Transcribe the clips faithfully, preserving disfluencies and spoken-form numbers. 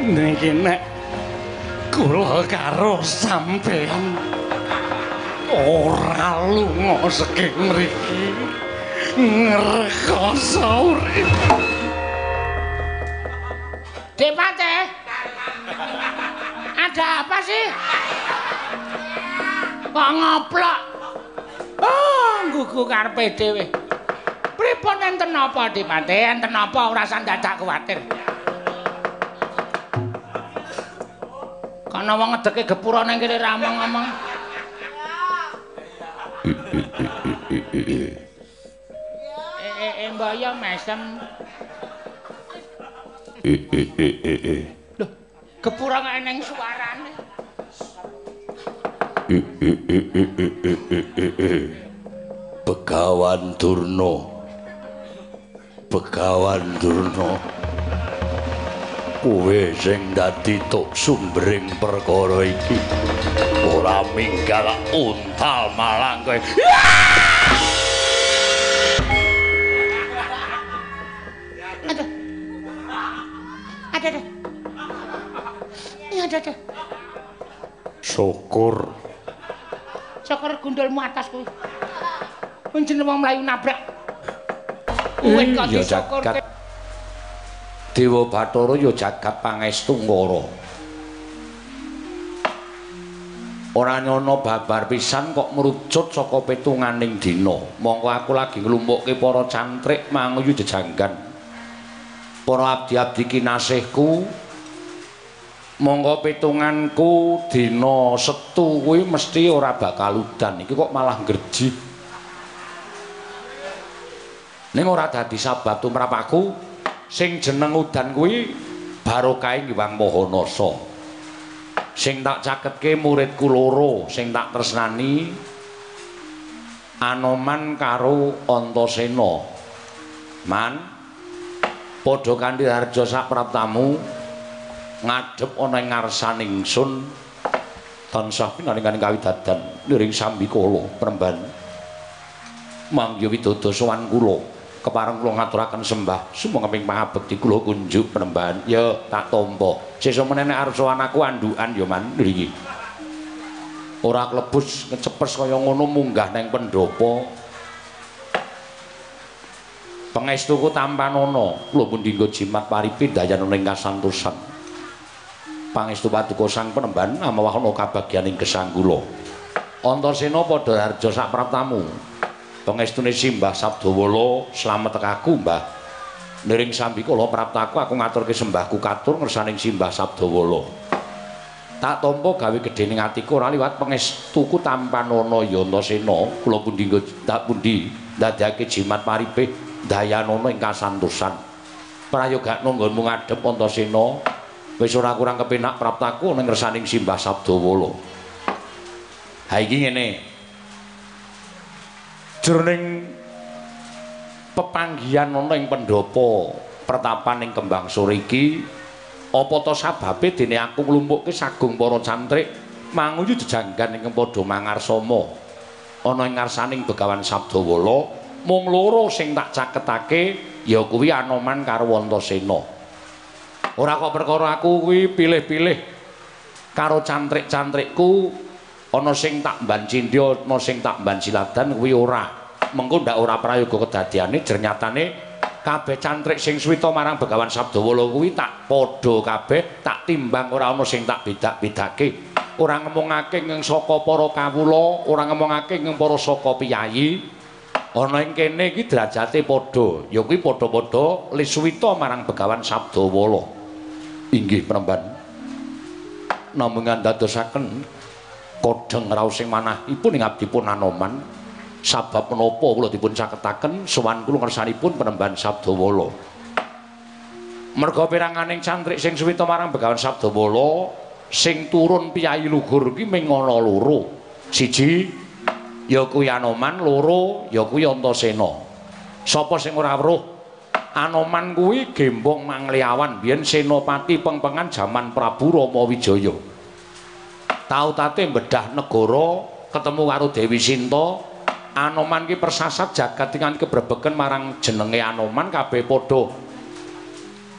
Niki nek kula karo sampean ora lunga saking mriki ngrekoso urip. Dek Pate. Ada apa sih? Kok ngoplok? Oh, nggugu karepe dhewe. Pripun enten napa, Dik Pate? Enten napa ora usah dadak kuwatir. Kana wong ngedeke gepura ning kene ra ngomong. Eh eh mbok yo mesem. Loh, gepura kok eneng suarane. Begawan Durna. Begawan Durna. Kowe sing dadi tok sumbering perkara iki. Ora minggal untal malang kowe. Ada. Ada deh. Iya ada deh. Syukur. Syukur gundulmu atas kuwi. Panjenengan wong mlayu nabrak. Kuwi kok disyukur. Dewa Bathara ya jagat pangestu ngara. Ora nyono babar pisan kok merucut saka petunganing dina. Monggo aku lagi nglumpukke para cantrik manguyu jejanggan. Para abdi-abdi kinasihku, monggo petunganku dina Setu kuwi mesti ora bakal udan. Iki kok malah gerji. Ning ora dadi sabab tumrap aku. Sing jeneng udan kuwi barokahe Hyang Mahanasa. Sing tak caketke muridku loro sing tak tresnani Anoman karo Antasena. Man padha kanthi harja sapraptamu ngadhep ana ing ngarsaning ingsun tansah pinaringaning kawidadan liring sambikala Premban. Mangya widodha sowan kula. Kepareng kula ngaturaken sembah sumangga pangabekti kula kunjuk Penemban ya tak tampa sesuk meneh nek arep sowan aku andukan ya man ngriki ora klebus ngecepes kaya ngono munggah nang pendopo pangestuku tampanana kula pun dinggo jimat paripi dayana ing kasantosan pangestu paduka Sang Penemban amawah ana kabagyaning gesang kula Antasena padha harja sapraptamu pangestune Simbah Sabdawala slamet tekaku Mbah niring sambikala praptaku aku ngaturke sembahku katur ngersaning Simbah Sabdawala tak tampa gawe gedhening atiku ora liwat pangestuku tampanana ya Antasena kula pundi tak pundi ndadekake jimat paripih dayanana ing kasantosan prayoga nggonmu ngadhep Antasena wis ora kurang kepenak praptaku ning ngersaning Simbah Sabdawala ha iki ngene jroning pepanggihan ana ing pendopo pertapan ing Kembang Sore iki apa ta sababe dene aku nglumpukke sagung para cantrik manguyu jejanggan ingkang padha mangarsama ana ing ngarsaning Begawan Sabdawala mung loro sing tak caketake ya kuwi Anoman karo Antasena ora kok perkara aku kuwi pilih-pilih karo cantrik-cantrikku ana sing tak mban cindya ana sing tak mban siladan kuwi ora mengko ndak ora prayoga kedadiane jernyatane kabeh cantrik sing suwita marang Begawan Sabdawala kuwi tak padha kabeh tak timbang ora ana sing tak bedak-bedake ora ngomongake ing saka para kawula ora ngomongake ing para saka piyayi ana ing kene iki derajate padha ya kuwi padha-padha lisuwita marang Begawan Sabdawala inggih Penemban namung ndadosaken kodheng raos sing manahipun ing abdipun Anoman sabab menapa kula dipun caketaken sowan kula ngersanipun Penemban Sabdawala merga piranganing cantrik sing suwita marang Begawan Sabdawala sing turun piyayi lugur iki mung ana loro siji ya kuwi Anoman loro ya kuwi Antasena sapa sing ora weruh Anoman kuwi gembong Mangliawan biyen senopati pengpengan jaman Prabu Rama Wijaya tau tate mbedah negara ketemu karo Dewi Sinta Anoman ki persasat jagat dengan kebrebeken marang jenenge Anoman kabeh padha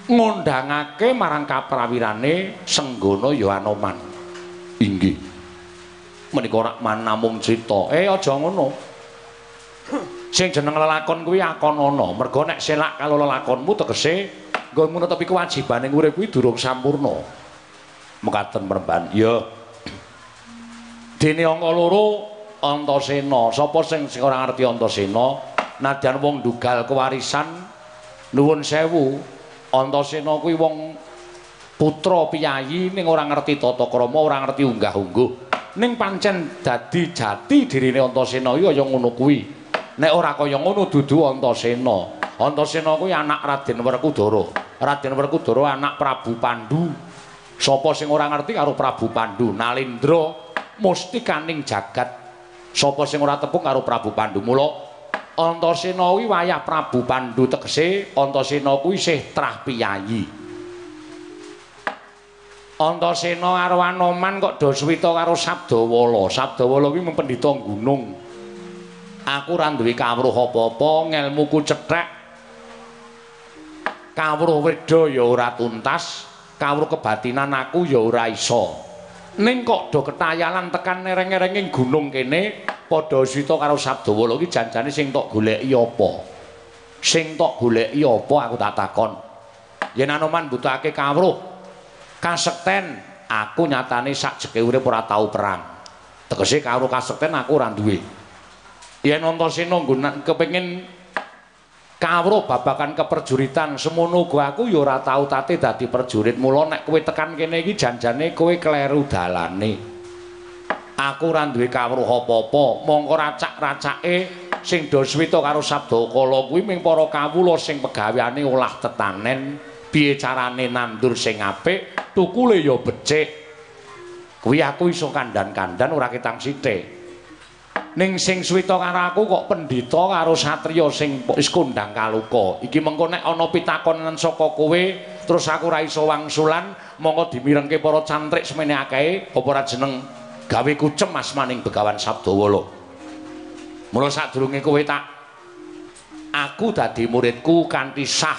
ngundangake marang kaprawirane Senggana ya Anoman. Inggih. Menika rak namung crita. Eh aja ngono. Sing jeneng lelakon kuwi akonana. Merga nek selak kalau lelakonmu tegese nggo nutupi kewajibane urip kuwi durung sampurna. Mekaten Mremban. Ya. Dene angka loro Antasena. Sapa sing sing ora ngerti Antasena? Nadyan wong ndugal kewarisan nuwun sewu. Antasena kuwi wong putra piyayi ning ora ngerti tata krama, ora ngerti unggah-ungguh. Ning pancen dadi jati dirine Antasena iki kaya ngono kuwi. Nek ora kaya ngono dudu Antasena. Antasena kuwi anak Raden Werkudara. Raden Werkudara anak Prabu Pandhu. Sapa sing ora ngerti karo Prabu Pandhu? Nalindra mustikaning jagat. Sapa sing ora tepung karo Prabu Pandhu? Mula Antasena kuwi wayah Prabu Pandhu tegese Antasena kuwi isih trah piyayi. Antasena karo Anoman kok do suwita karo Sabdawala. Sabdawala kuwi mung pendhita gunung. Aku ora duwe kawruh apa-apa, ngelmuku cethek. Kawruh weda ya ora tuntas, kawruh kebatinan aku ya ora iso. Ning kok do ketayalan tekan nereng-nerenging gunung kene padha suwita karo Sabdawala iki janjane sing tok goleki apa? Sing tok goleki apa aku tak takon. Yen Anoman butuhake kawruh kasekten, aku nyatane sak jeke urip ora tau perang. Tegese kawruh kasekten aku ora duwe. Yen Antasena nggon kepengin kawruh babakan keperjuritan semono uga aku ya ora tau tate dadi perjurit. Mula nek kowe tekan kene iki janjane kowe kleru dalane. Aku ora duwe kawruh apa-apa, mongko racak-racake sing do swita karo Sabdakala kuwi ming para kawula sing pegaweane olah tetanen, piye carane nandur sing apik, tukule ya becik. Kuwi aku iso kandhan-kandhan ora ketang sithik. Ning sing swita karo aku kok pendhita karo satriya sing wis kondang kaluka. Iki mengko nek ana pitakonan saka kowe terus aku ora iso wangsulan, mongko dimirengke para cantrik semene akeh apa ora jeneng gawe kucem asmaning Begawan Sabdawala. Mula sadurunge kowe tak aku dadi muridku kanthi sah.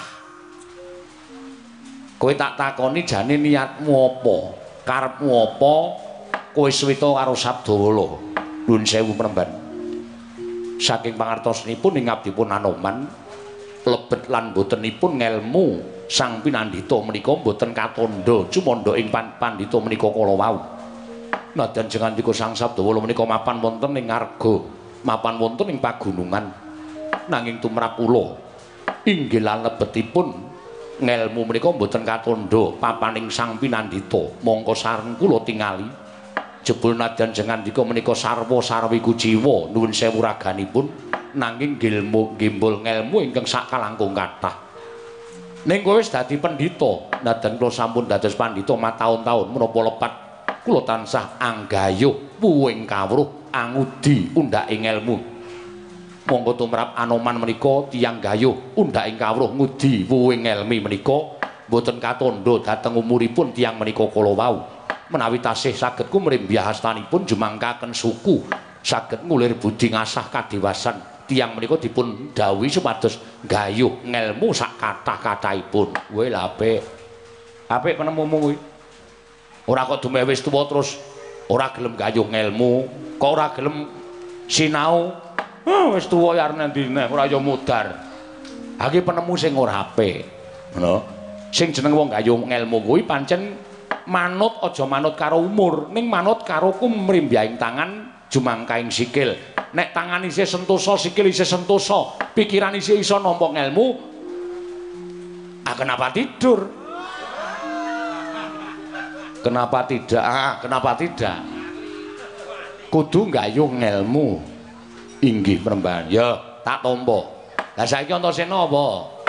Kowe tak takoni jane niatmu apa? Karepmu apa? Kowe swita karo Sabdawala. Nuwun sewu Mremban. Saking pangertosanipun ing abdipun Anoman lebet lan botenipun ngelmu sang pinandhita menika boten katandha cumandha ing pandhita menika kala wau. Nadyan jengandika sang Sabdawala menika mapan wonten ing Arga, mapan wonten ing pagunungan. Nanging tumrap kula inggih lan lebetipun ngelmu menika boten katandha papaning sang pinandhita. Mongko sareng kula tingali jebul nadyan jengandika menika sarwa sarwiku jiwa nuwun sewu raganipun nanging ilmu gimbul ngelmu ingkang sakalangkung kathah. Ning kowe wis dadi pendhita, nadyan kula sampun dados pandhita mataun-taun menapa lepat kula tansah anggayuh puwing kawruh angudi undhaking ngelmu. Monggo tumrap Anoman menika tiyang gayuh undhaking kawruh ngudi puwing ngelmi menika boten katandha dhateng umuripun tiyang menika kala wau. Menawi tasih saged kumrimbyah hastanipun jumangkaken suku saged ngulir budi ngasah kadewasan tiyang menika dipun dawuhi supados gayuh ngelmu sak kathah-kathahipun. Kowe lha apik. Apik penemumu kuwi. Ora kok dume wis tuwa terus ora gelem gayuh ngelmu, kok ora gelem sinau. Ah wis tuwa ya arep ndi neh ora ya mudar. Ha iki penemu sing ora apik. Ngono. Sing jeneng wong gayuh ngelmu kuwi pancen manut aja manut karo umur, ning manut karo kumrimbyahing tangan jumangkaing sikil. Nek tangan isih sentosa, sikil isih sentosa, pikiran isih iso nampa ngelmu. Ah kenapa tidur? Kenapa tidak? Ah, kenapa tidak? Kudu nggayuh ngelmu. Inggih Mremban. Ya, tak tampa. Lah saiki Antasena apa?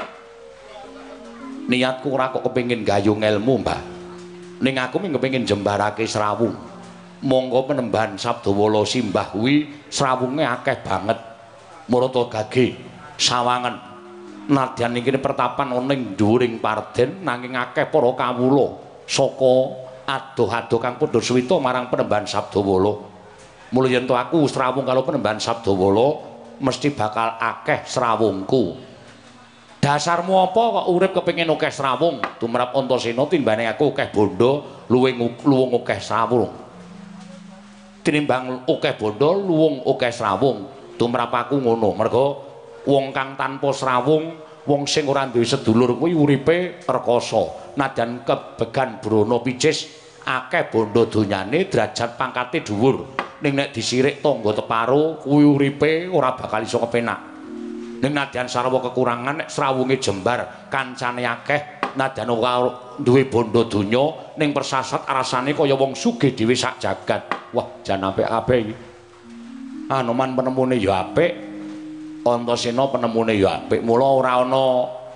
Niatku ora kok kepengin gayuh ngelmu, Mbah. Ning aku mung kepengin jembarake Srawung. Monggo Penemban Sabdawala simbah kuwi srawunge akeh banget. Murata gage sawangen. Nadyan iki pertapan ana ing dhuwuring Parden nanging akeh para kawula saka adoh-adoh kang padha suwita marang Penemban Sabdawala. Mula yen to aku srawung karo Penemban Sabdawala mesti bakal akeh srawungku. Dasarmu apa kok urip kepengin akeh srawung tumrap Antasena timbane aku akeh bondo luwih luwung akeh srawung. Tinimbang akeh bondo luwung akeh srawung tumrap aku ngono. Mergo wong kang tanpa srawung, wong sing ora duwe sedulur kuwi uripe rekoso. Nadyan kebegan brana picis akeh bondo donyane derajat pangkate dhuwur. Ning nek disirik tangga teparo kuwi uripe ora bakal iso kepenak. Ning nadyan sarwa kekurangan nek srawunge jembar kancane akeh nadyan ora duwe bondo donya ning persasat rasane kaya wong sugih dhewe sak jagat. Wah, jan apik kabeh iki. Anoman penemune ya apik, Antasena penemune ya apik. Mula ora ana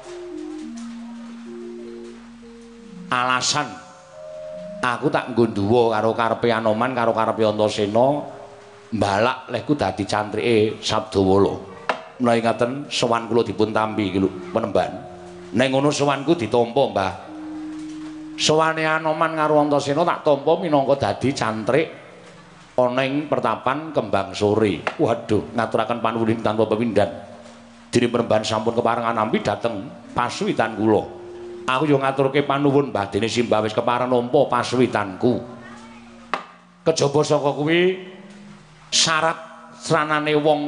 alasan aku tak nggo nduwa karo karepe Anoman karo karepe Antasena mbalak lehku dadi cantrike Sabdawala. Menawi ngaten sowan kula dipun tampi iki lho penemban. Nek ngono sowanku ditampa, Mbah. Sowane Anoman karo Antasena tak tampa minangka dadi cantrik ana ing pertapan Kembang Sore. Waduh, ngaturaken panuwun tanpa pepindhan. Dene penemban sampun keparengan nampi dhateng pasuwitan kula. Aku yo ngaturke panuwun, Mbah, dene Simbah wis kepareng nampa pasuwitanku. Kejaba saka kuwi syarat sranane wong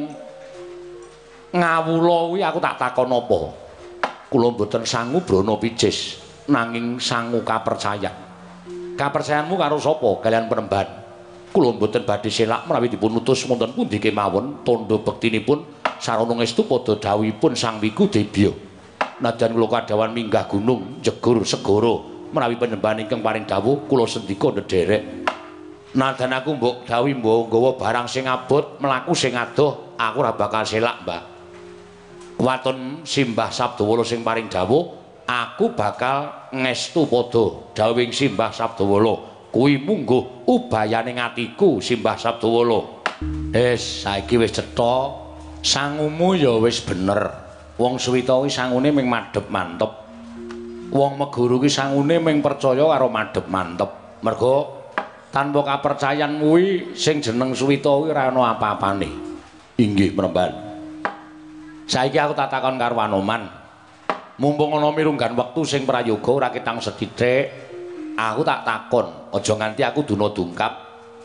ngawula kuwi aku tak takon apa. Kula mboten sangu brana picis, nanging sangu kapercayan. Kapercayanmu karo sapa? Kalian penemban. Kula mboten badhe selak menawi dipun utus wonten pundi kemawon, tandha bektinipun sarana ngestu padha dawuhipun Sang Wiku Debya. Nadyan kula kadhawan minggah gunung, jegur segara, menawi penemban ingkang paring dawuh kula sendika ndederek. Nadyan aku mbok dawuhi mbok nggawa barang sing abot, mlaku sing adoh, aku ora bakal selak, Mbah. Waton Simbah Sabdawala sing paring dawuh, aku bakal ngestu padha dawuhing Simbah Sabdawala. Kuwi mungguh ubayaning atiku Simbah Sabdawala. Wis saiki wis cetha, sangumu ya wis bener. Wong Suwita kuwi sangune ming madhep mantep. Wong Meguru kuwi sangune ming percaya karo madhep mantep. Mergo tanpa kapercayan kuwi sing jeneng Suwita kuwi ora ana apa-apane. Inggih, Penemban. Saiki aku tak takon karo Anoman. Mumpung ana mirunggan wektu sing prayoga ora ketang sedithik, aku tak takon, aja nganti aku duna dungkap.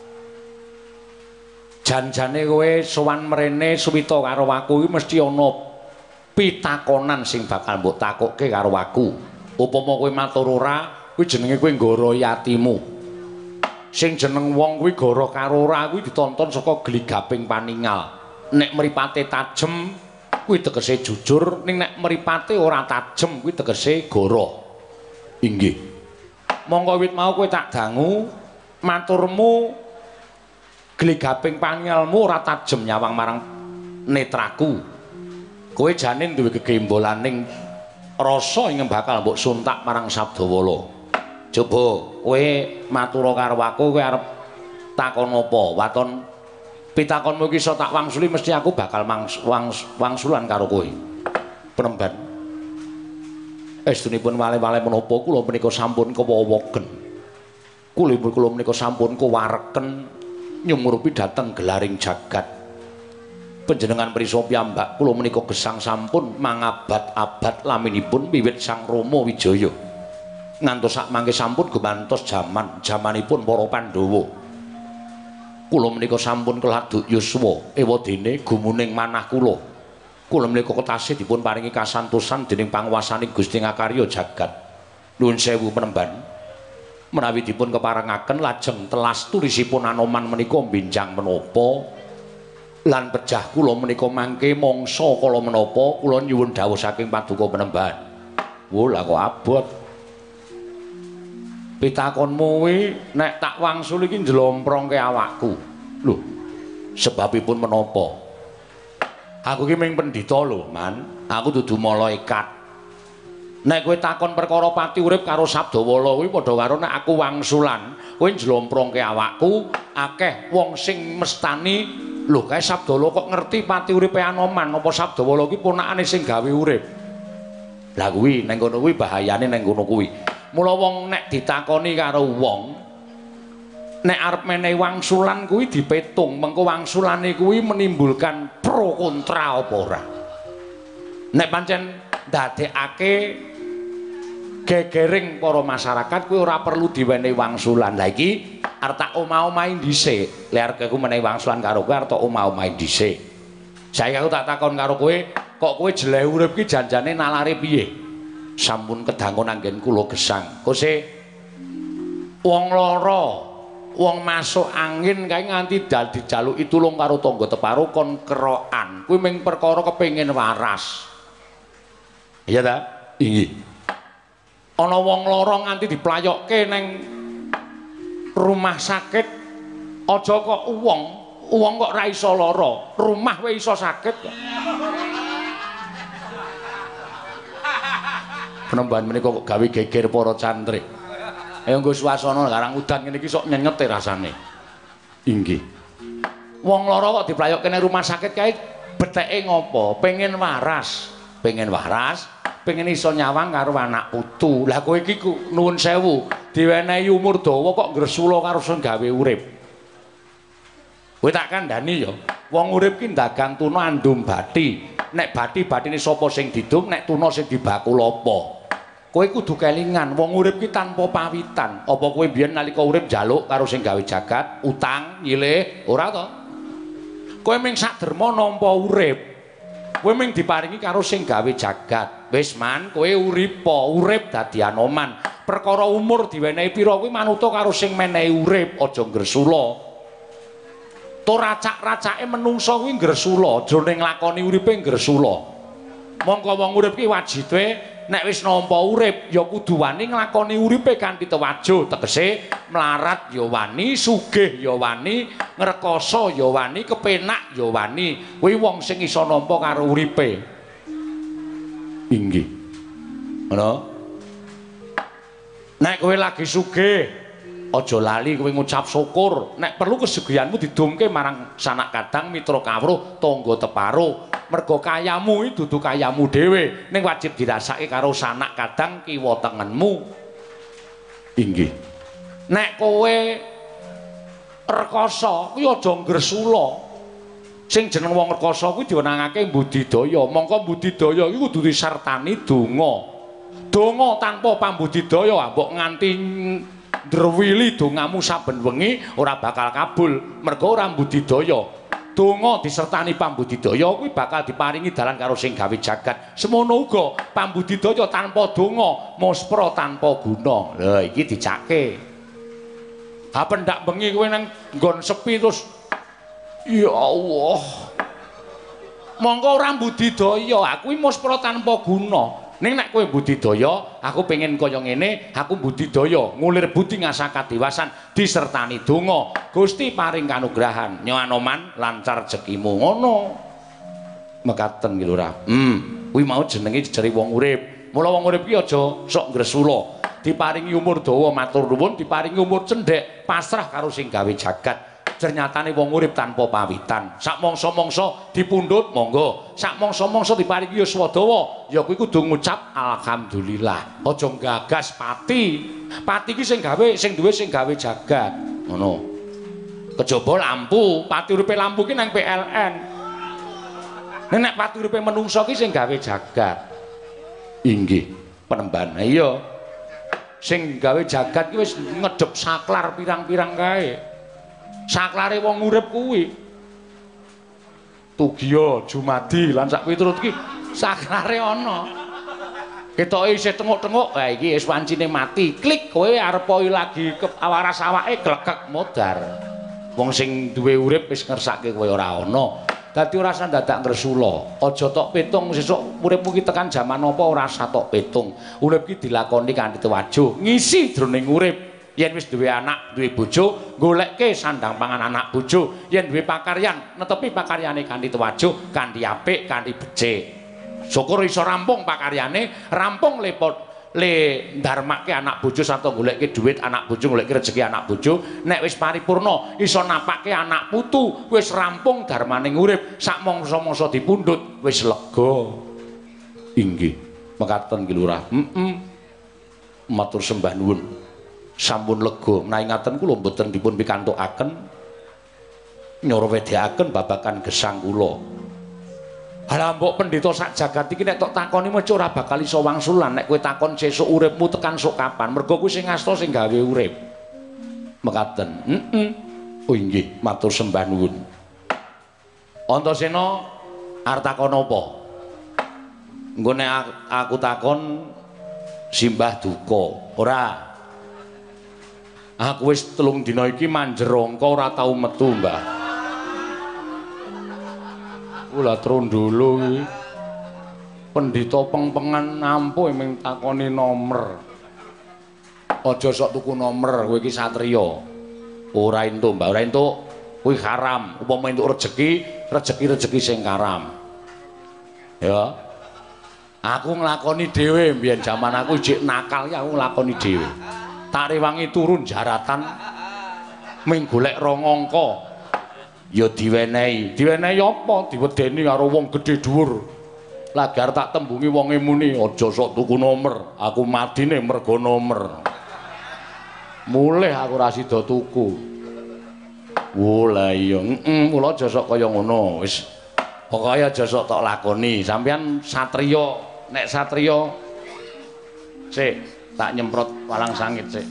Jan-jane kowe sowan mrene Suwita karo aku iki mesti ana pitakonan sing bakal mbok takokke karo aku. Upama kowe matur ora, kuwi jenenge kowe nggorohi atimu. Sing jeneng wong kuwi gara karo ora kuwi ditonton saka gligaping paningal. Nek mripate tajem kuwi tegese jujur, ning nek mripate ora tajem kuwi tegese goro. Inggih. Monggo wit mau kowe tak dangu maturmu gligaping pangelmu ora tajem nyawang marang netraku. Kowe jane duwe gegembolaning rasa ing bakal mbok suntak marang Sabdawala. Coba kowe matura karo aku, kowe arep takon apa? Waton pitakonmu iki iso tak wangsuli mesti aku bakal mangs, wangs, wangsulan karo kowe. Penemban. Estunipun wale-wale menapa kula menika sampun kewawoken. Kula kula menika sampun kuwareken nyumurupi dhateng gelaring jagat. Panjenengan prisa piyambak kula menika gesang sampun mangabad-abad laminipun wiwit Sang Rama Wijaya. Ngantos sak mangke sampun gumantos jaman jamanipun para Pandhawa. Kula menika sampun keladuk yuswa ewadene gumuning manah kula. Kula menika ketasih dipun paringi kasantosan dening panguwasaning Gusti Ngakarya jagat. Nuwun sewu Penemban. Menawi dipun keparengaken lajeng telas tulisipun Anoman menika benjang menapa lan pejah kula menika mangke mangsa kala menapa kula nyuwun dawuh saking Paduka Penemban. Wo lah kok abot. Pitakonmu kuwi nek tak wangsul iki njlomprongke awakku. Lho, sebabipun menapa? Aku iki ming pendhita lho, Man. Aku dudu malaikat. Nek kowe takon perkara pati urip karo Sabdawala kuwi padha karo nek aku wangsulan, kowe njlomprongke awakku, akeh wong sing mestani, lho kae Sabdawala kok ngerti pati uripe Anoman, apa Sabdawala kuwi ponakane sing gawe urip. Lah kuwi ning kono kuwi bahayane ning kono kuwi. Mula wong nek ditakoni karo wong nek arep menehi wangsulan kuwi dipetung mengko wangsulane kuwi menimbulkan pro kontra apa ora. Nek pancen ndadekake gegering para masyarakat kuwi ora perlu diwenehi wangsulan. Lah iki arep tak omah-omahi dhisik. Lek arep aku menehi wangsulan karo kowe arep tak omah-omahi dhisik. Saiki aku tak takon karo kowe, kok kowe jeleh urip ki janjane nalare piye? Sampun kedangun anggen kula gesang. Kose wong lara, wong masuk angin kae nganti dal dijaluki tulung karo tangga teparo kon kerokan. Kuwi ming perkara kepengin waras. Iya ta? Inggih. Ana wong lara nganti diplayokke ning rumah sakit, aja kok wong, wong kok ora iso lara, rumah wae iso sakit kok. Penemban menika kok gawe geger para cantrik. Ayo nggo swasana garang udan ngene iki sok nyenyet rasane. Inggih. Wong lara kok diplayokke ning rumah sakit kae beteke ngopo? Pengen waras, pengen waras. Pengen iso nyawang karo anak putu. Lah kowe iki nuwun sewu, diwenehi umur dawa kok gresula karo sing gawe urip. Kowe tak kandhani ya, wong urip ki dagang tuna andum bathi. Nek bathi bathine sapa sing didum, nek tuna sing dibakul apa. Kowe kudu kelingan, wong urip ki tanpa pawitan. Apa kowe biyen nalika urip njaluk karo sing gawe jagat, utang, nyilih, ora to? Kowe ming saderma nampa urip. Kowe ming diparingi karo sing gawe jagat. Wis man, kowe uripa, urip dadi anoman. Perkara umur diwenehi pira kuwi manuta karo sing menehi urip, aja gresula. To racak-racake menungsa kuwi gresula, jroning nglakoni uripe gresula. Mongko wong urip ki wajibe nek wis nampa urip ya kudu wani nglakoni uripe kanthi tewajuh, tegese mlarat ya wani, sugih ya wani, ngrekoso ya wani, kepenak ya wani. Kuwi wong sing iso nampa karo uripe. Inggih. Ngono. Nek kowe lagi sugih, aja lali kowe ngucap syukur. Nek perlu kesugihanmu didumke marang sanak kadang, mitra kawruh, tangga teparo. Mergo kayamu iki dudu kayamu dhewe, ning wajib dirasake karo sanak kadang kiwa tengenmu. Inggih. Nek kowe rekoso, kuwi aja gresula. Sing jeneng wong rekoso kuwi diwenangake mbudidaya. Mongko mbudidaya iki kudu disertani donga. Donga tanpa pambudidaya mbok nganti ndrewili dongamu saben wengi ora bakal kabul. Mergo ora mbudidaya. Donga disertani pambudidaya kuwi bakal diparingi dalan karo sing gawe jagat. Semono uga pambudidaya tanpa donga, muspra tanpa guna. Lha iki dicake. Ha pendak bengi kowe nang nggon sepi terus ya Allah. Monggo ora budidaya, aku iki muspra tanpa guna. Ning nek kowe budidaya, aku pengen kaya ngene, aku budidaya, ngulir budi ngasah kadewasan disertani donga. Gusti paring kanugrahan, nyo anoman lancar rezekimu. Ngono. Mekaten iki lho Ra. Hmm, kuwi mau jenenge jejere wong urip. Mula wong urip ki aja sok gresula. Diparingi umur dawa matur nuwun, diparingi umur cendhek, pasrah karo sing gawe jagat. Ternyatane wong urip tanpa pawitan. Sak mangsa-mangsa dipundhut monggo. Sak mangsa-mangsa diparingi yuswa dawa, ya kuwi kudu ngucap alhamdulillah. Aja gagas pati. Pati ki sing gawe, sing duwe sing gawe jagat. Ngono. Kejaba lampu, pati uripe lampu ki nang P L N. Nek pati uripe menungsa ki sing gawe jagat. Inggih, penemban. Iya. Sing gawe jagat ki wis ngedhep saklar pirang-pirang kae. Saklare wong urip kuwi Tugiya, Jumadi lan sak piturut ki saklare ana. Ketoke isih tenguk-tenguk, ha iki wis wancine mati. Klik kowe arep lagi awaras awake glekek modar. Wong sing duwe urip wis ngersake kowe ora ana. Dadi ora usah dadak ngresula. Aja tok petung sesuk uripmu ki tekan jaman apa ora usah tok petung. Urip ki dilakoni kanthi tewajuh, ngisi jroning urip. Yen wis duwe anak, duwe bojo, goleke sandang pangan anak bojo. Yen duwe pakaryan, netepi pakaryane kanthi tewajuh, kanthi apik, kanthi becik. Syukur iso rampung pakaryane, rampung lepot le ndarmake anak bojo sarta goleke dhuwit anak bojo, goleke rezeki anak bojo. Nek wis paripurna iso napake anak putu, wis rampung darmaning urip, sak mangsa-mangsa dipundhut, wis lega. Inggih, mekaten ki Lurah. Heeh. Matur sembah nuwun. Sampun lega menawi ngaten kula mboten dipun pikantukaken nyuwun wedhaken babagan gesang kula. Halah mbok pendhita sak jagat iki nek tok takoni mesti ora bakal iso wangsulan nek kowe takon sesuk uripmu tekan sok kapan. Mergo kuwi sing asta sing gawe urip. Mekaten. Heeh. Oh inggih, matur sembah nuwun. Antasena arep takon apa? Engko nek aku takon simbah duka. Ora. Aku wis telung dina iki manjerangka ora tau metu, Mbah. Kula trondolo iki pendhita pengpengan nampu ming takoni nomer. Aja sok tuku nomer, kowe iki satriya. Ora entuk, Mbak, ora entuk. Kuwi haram. Upama entuk rejeki, rejeki-rejeki sing karam. Ya. Aku nglakoni dhewe mbiyen jaman aku jek nakal ya aku nglakoni dhewe. Tak rewangi turun jaratan ming golek rong angka. Ya diwenehi. Diwenehi apa? Diwedeni karo wong gedhe dhuwur. Lagar tak tembungi wonge muni, aja sok tuku nomer. Aku madine mergo nomer. Mulih aku ora sida tuku. Oh la iya, heeh, mula aja sok kaya ngono. Wis pokoke aja sok tok lakoni. Sampeyan satriya, nek satriya sik tak nyemprot walang sangit sik.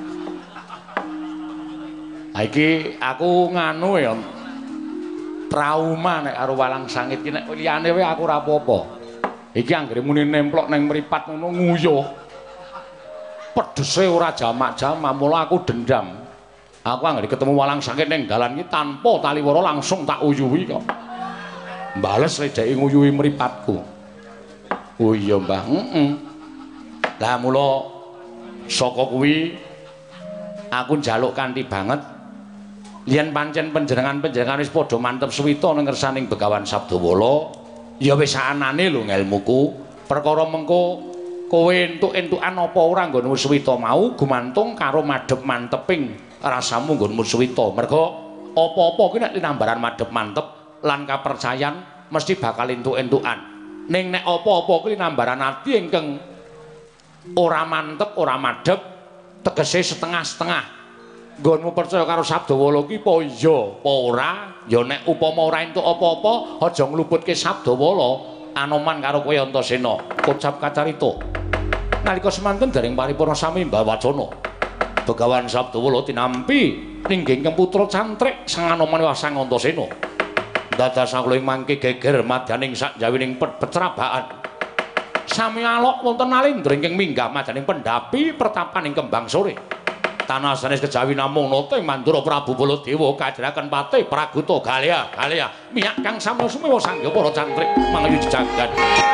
Ha iki aku nganu ya. Trauma nek karo walang sangit iki nek liyane wae aku ora apa-apa. Iki anggere muni nemplok ning mripat ngono nguyuh. Pedhese ora jamak-jamak, mula aku dendam. Aku anggere ketemu walang sangit ning dalan iki tanpa taliwara langsung tak uyuhi kok. Mbales ledeke nguyuhi mripatku. Oh iya, Mbah. Heeh. Lah mula saka kuwi aku njaluk kanthi banget yen pancen panjenengan-panjenengan wis padha mantep suwita ning ngersaning Begawan Sabdawala, ya wis anane lho ngelmuku. Perkara mengko kowe entuk-entukan apa ora nggonmu suwita mau gumantung karo madhep manteping rasamu nggonmu suwita. Merga apa-apa kuwi nek tinambaran madhep mantep lan kapercayan mesti bakal entuk-entukan. Ning nek apa-apa kuwi tinambaran ati ingkang ora mantep, ora madhep, tegese setengah-setengah. Nggonmu percaya karo Sabdawala ki apa iya apa ora? Ya nek upama ora entuk apa-apa, aja ngluputke Sabdawala. Anoman karo kowe Antasena. Ucap kacarita. Nalika semanten dereng paripurna sami Mbah Wacana. Begawan Sabdawala tinampi ningging putra cantrik sang Anoman Wasang Antasena. Dados kula ing mangke geger madyaning sak jawining pecrabakan. Sami alok wonten alindra ingkang minggah madyaning pendapi pertapan ing Kembang Sore. Tanah sanes kejawi namung noteng Mandura Prabu Baladewa kajeraken patih Praguta Galya Galya miyak kang samya sumewa sangga para cantrik mangayu jejagan.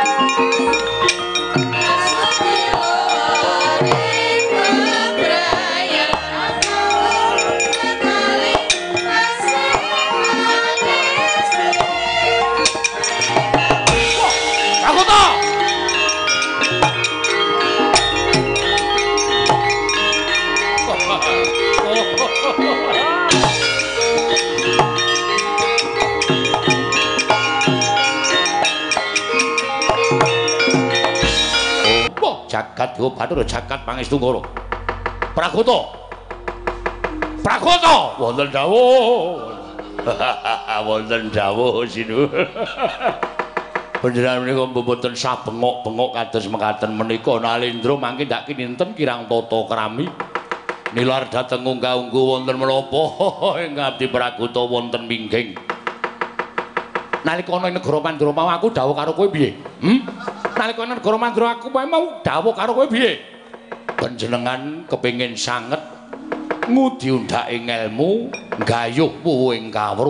Jagat Dewa Bathara jagat pangestu ngoro. Pragoto. Pragoto wonten dawuh. Wonten dawuh sinu. Panjenengan menika mboten sah bengok-bengok kados mekaten menika Nalendra mangke ndak kinten kirang tata krami. Nilar dhateng unggah-ungguh wonten menapa ing abdi Pragoto wonten mingging. Nalika ana ing negara Mandura mau aku dawuh karo kowe piye? Hm? Nalika ana negara Mandura aku mau dawuh karo kowe piye? Panjenengan kepengin sanget ngudi undhake ngelmu, gayuh puwing kawruh.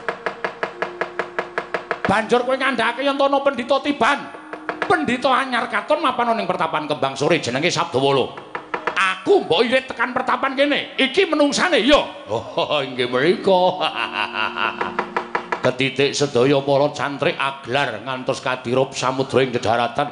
Banjur kowe ngandhake yen ana pendhita tiban. Pendhita anyar katon mapan ning pertapan Kembang Sore jenenge Sabdawala. Aku mbok irit tekan pertapan kene. Iki menungsane ya. Oh, inggih mriku. Ketitik sedaya para cantrik aglar ngantos kadirup samudra ing dedharatan.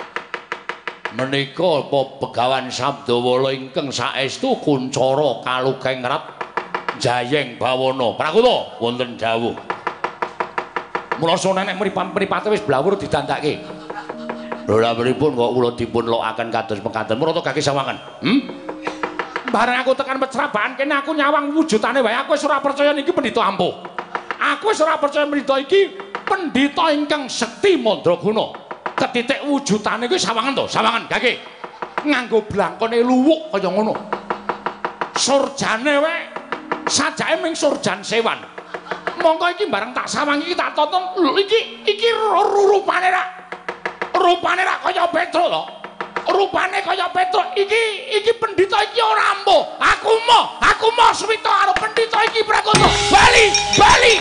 Menika apa Begawan Sabdawala ingkang saestu kuncara kalugengrat jayeng bawana. Prakuta wonten dawuh. Mula sone nek mripat-mripate wis blawur didandake. Lho lha pripun kok kula dipun lokaken kados mekaten. Murata kaki sawangan. Hm? Bareng aku tekan pecrabahan kene aku nyawang wujudane wae aku wis ora percaya niki pendhita ampuh. Aku wis ora percaya mrita iki pendhita ingkang sekti mandraguna. Ketitik wujudane kuwi sawangan to, sawangan gage. Nganggo blangkone luwuk kaya ngono. Surjane wae sajake ming surjan sewan. Monggo iki bareng tak sawangi iki tak tonton. Lho iki iki rupane ra. Rupane ra kaya Petruk lho. Rupane kaya Petruk iki iki pendhita iki ora ampuh. Aku mo, aku mo Suwita karo pendhita iki Prakoto. Bali, bali.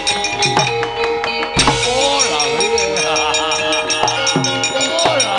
Oh la. Oh la.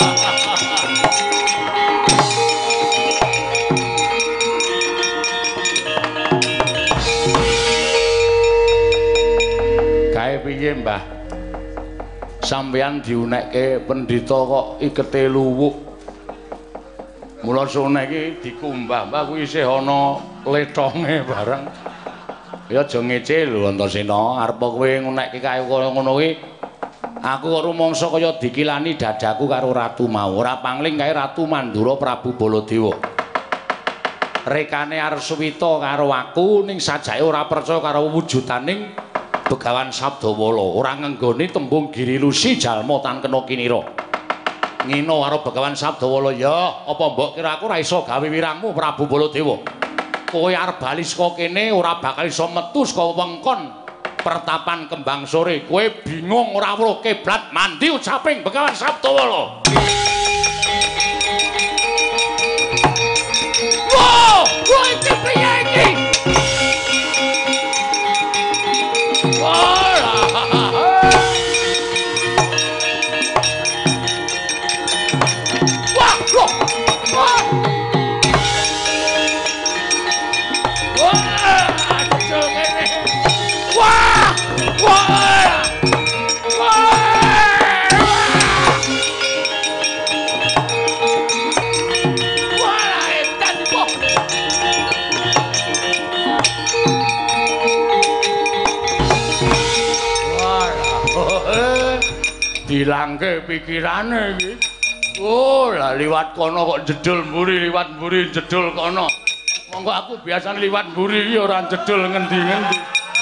Kae piye, Mbah? Sampeyan diunekke pendhita kok ikete luwuk. Mula sone iki dikumbah, Mbah kuwi isih ana letonge bareng. Ya aja ngece lho Antasena, arep kowe ngunekke kae kaya ngono kuwi. Aku kok rumangsa kaya dikilani dadaku karo ratu mau. Ora pangling kae Ratu Mandura Prabu Baladewa. Rekane arep Suwita karo aku ning sajake ora percaya karo wujudaning Begawan Sabdawala. Ora ngenggoni tembung Giri Lusi jalma tan kena kinira. Ngino karo Begawan Sabdawala, ya apa mbok kira aku ora iso gawe wirangmu Prabu Baladewa. Kowe arep bali saka kene ora bakal iso metu saka wengkon pertapan Kembang Sore. Kowe bingung ora weruh kiblat mandi ucaping Begawan Sabdawala. Wo, kowe iki piye iki? Dilangke pikirane iki. Oh, lah liwat kono kok jedul mburi, liwat mburi jedul kono. Monggo aku biasane liwat mburi iki ora jedul ngendi-ngendi.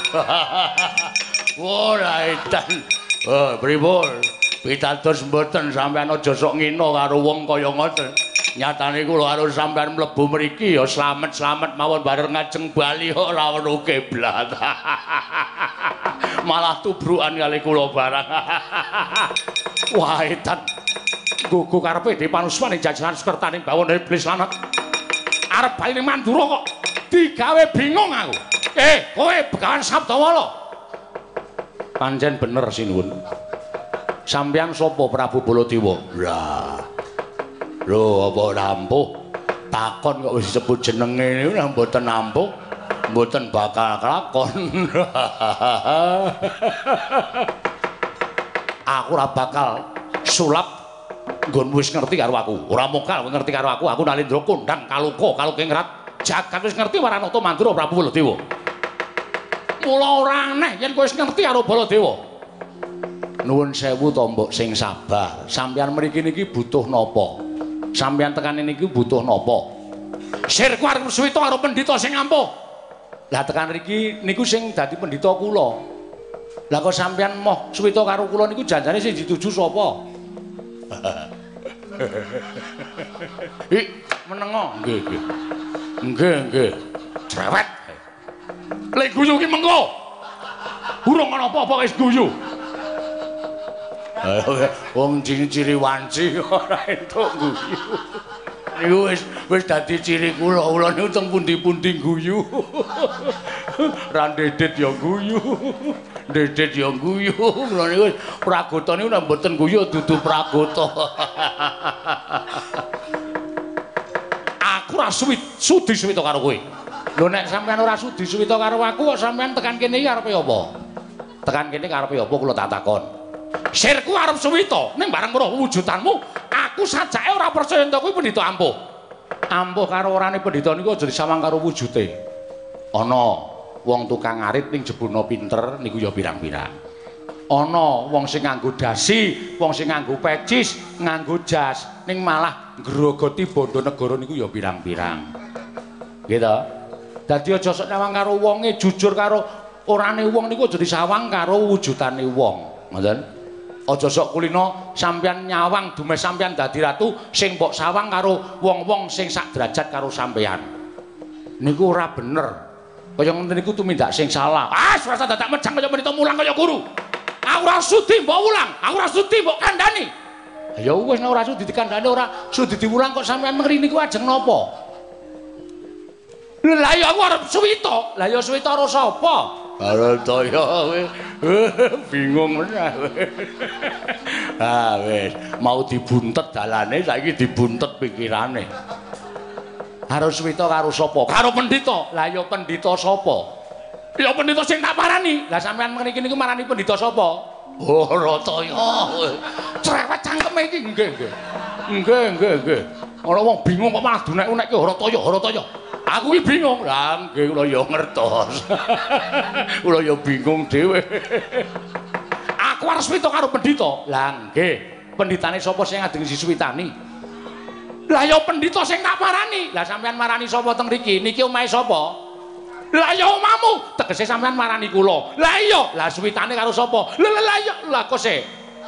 Oh, lah edan. Oh, pripun? Pitados mboten sampean aja sok ngino karo wong kaya ngoten. Nyatane kula karo sampean mlebu mriki ya slamet-slamet mawon bareng ngajeng bali kok ora weruh kiblat. Malah tubrukan kali kula barang. Wah, edan. Gugu karepe dipanuswan ning jajaran sekertaning bawon iblis lanang. Arep bali ning Mandura kok digawe bingung aku. Eh, kowe Begawan Sabdawala. Pancen bener sinuwun. Sampeyan sapa Prabu Baladewa? Lah. Lho, apa ora ampuh? Takon kok wis disebut jenenge niku nang mboten ampuh. Mboten bakal kelakon. Aku ora bakal sulap nggon wis ngerti karo aku. Ora mokal ngerti karo aku. Aku Nalendra kondang kaluka kalukengrat. Jagat wis ngerti Waranata Mandura Prabu Baladewa. Mula ora aneh yen kowe wis ngerti karo Baladewa. Nuwun sewu to mbok sing sabar. Sampeyan mriki niki butuh napa? Sampeyan tekan niki butuh napa? Sirku arep Suwita karo pendhita sing ampuh. Lah tekan mriki niku sing dadi pendhita kula. Lah kok sampeyan moh Suwita karo kula niku janjane sing dituju sapa? Ih, menengo. Nggih, nggih. Nggih, nggih. Cerewet. Lek guyu ki mengko. Urung ana apa-apa wis guyu. Wong ciri-ciri wanci ora entuk guyu. Niku wis wis dadi ciri kula. Kula niku teng pundi-pundi guyu. Ra ndedet ya guyu. Ndedet ya guyu. Kula niku pragota niku nek mboten guyu dudu pragota. Aku ora sudi suwita karo kowe. Lho nek sampean ora sudi suwita karo aku kok sampean tekan kene iki arepe apa? Tekan kene karepe apa kula tak takon. Sirku arep suwita ning bareng weruh wujudanmu, aku sajake ora percaya ento kuwi pendhita ampuh. Ampuh karo orane pendhita niku aja disawang karo wujude. Ana wong tukang arit ning jebuna pinter niku ya pirang-pirang. Ana wong sing nganggo dasi, wong sing nganggo pecis, nganggo jas, ning malah ngrogoti bondo negara niku ya pirang-pirang. Nggih to? Dadi aja sok nyawang karo wonge, jujur karo orane wong niku aja disawang karo wujudane wong. Ngoten. Aja sok kulino sampeyan nyawang dumes sampeyan dadi ratu sing mbok sawang karo wong-wong sing sak derajat karo sampeyan. Niku ora bener. Kaya ngoten niku tumindak sing salah. Ah, rasa dadak mejang kaya menita mulang kaya guru. Aku ora sudi mbok ulang, aku ora sudi mbok kandhani. Ya wis nek ora sudi dikandhani ora sudi diulang kok sampeyan mengri niku ajeng napa? Lah ya aku arep suwita. Lah ya suwita karo sapa? Karo Toyo kowe. Bingung meneh. Ah wis, mau dibuntet dalane saiki dibuntet pikirane. Karo suwita karo sapa? Karo pendhita. Lah ya pendhita sapa? Ya pendhita sing tak parani. Lah sampean mriki niku marani pendhita sapa? Oh, Rataya. Cerewet cangkeme iki nggih nggih. Nggih nggih nggih. Ora wong bingung kok malah dunek-unek ki Rataya, Rataya. Aku iki bingung. Lah nggih kula ya ngertos. Kula ya bingung dhewe. Aku arep suwita karo pendhita. Lah nggih. Pendhitane sapa sing ngajeng sisuwitani? Lah ya pendhita sing tak parani. Lah sampean marani sapa teng mriki? Niki omahe sapa? Lah ya omahmu, tegese sampean marani kula. Lah iya, lah suwitane karo sapa? Lah lah iya, lah kok sik.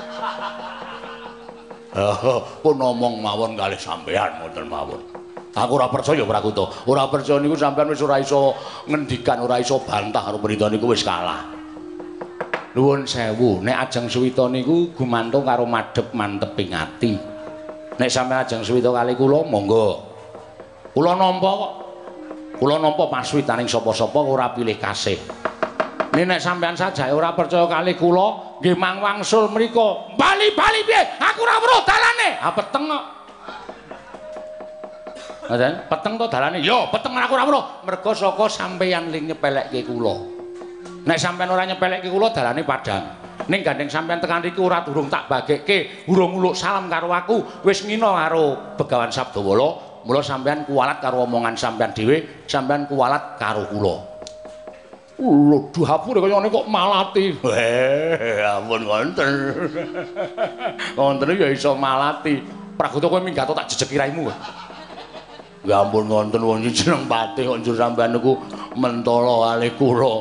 Oh, pun ngomong mawon kalih sampean ngoten mawon. Aku ora percaya Prakuta. Ora percaya niku sampean wis ora iso ngendikan, ora iso bantah karo berita niku wis kalah. Nuwun sewu, nek ajeng suwita niku gumantung karo madhep manteping ati. Nek sampean ajeng suwita kalih kula, monggo. Kula nampa kok. Kula nampa paswitaning sapa-sapa ora pilih kasih. Nek sampean sajae ora percaya kalih kula, nggih mangwangsul mriku. Bali-bali piye? Aku ora weruh dalane. Ha peteng kok. Ngoten, peteng to dalane? Yo, peteng aku ora weruh. Merga saka sampeyan ling nyepelekke kula. Nek sampeyan ora nyepelekke kula dalane padhang. Ning gandeng sampeyan tekan iki ora durung tak bagekke, urung uluk salam karo aku, wis ngina karo Begawan Sabdawala. Mula sampean kuwalat karo omongan sampean dhewe, sampean kuwalat karo kula. Lho, duhapure kaya ngene kok malati. Weh, ampun wonten. Wonten ya iso malati. Pragoto kowe minggat tak jejeki raimu. Ya ampun wonten wong jeneng Patih kok njur sampean niku mentala kalih kula.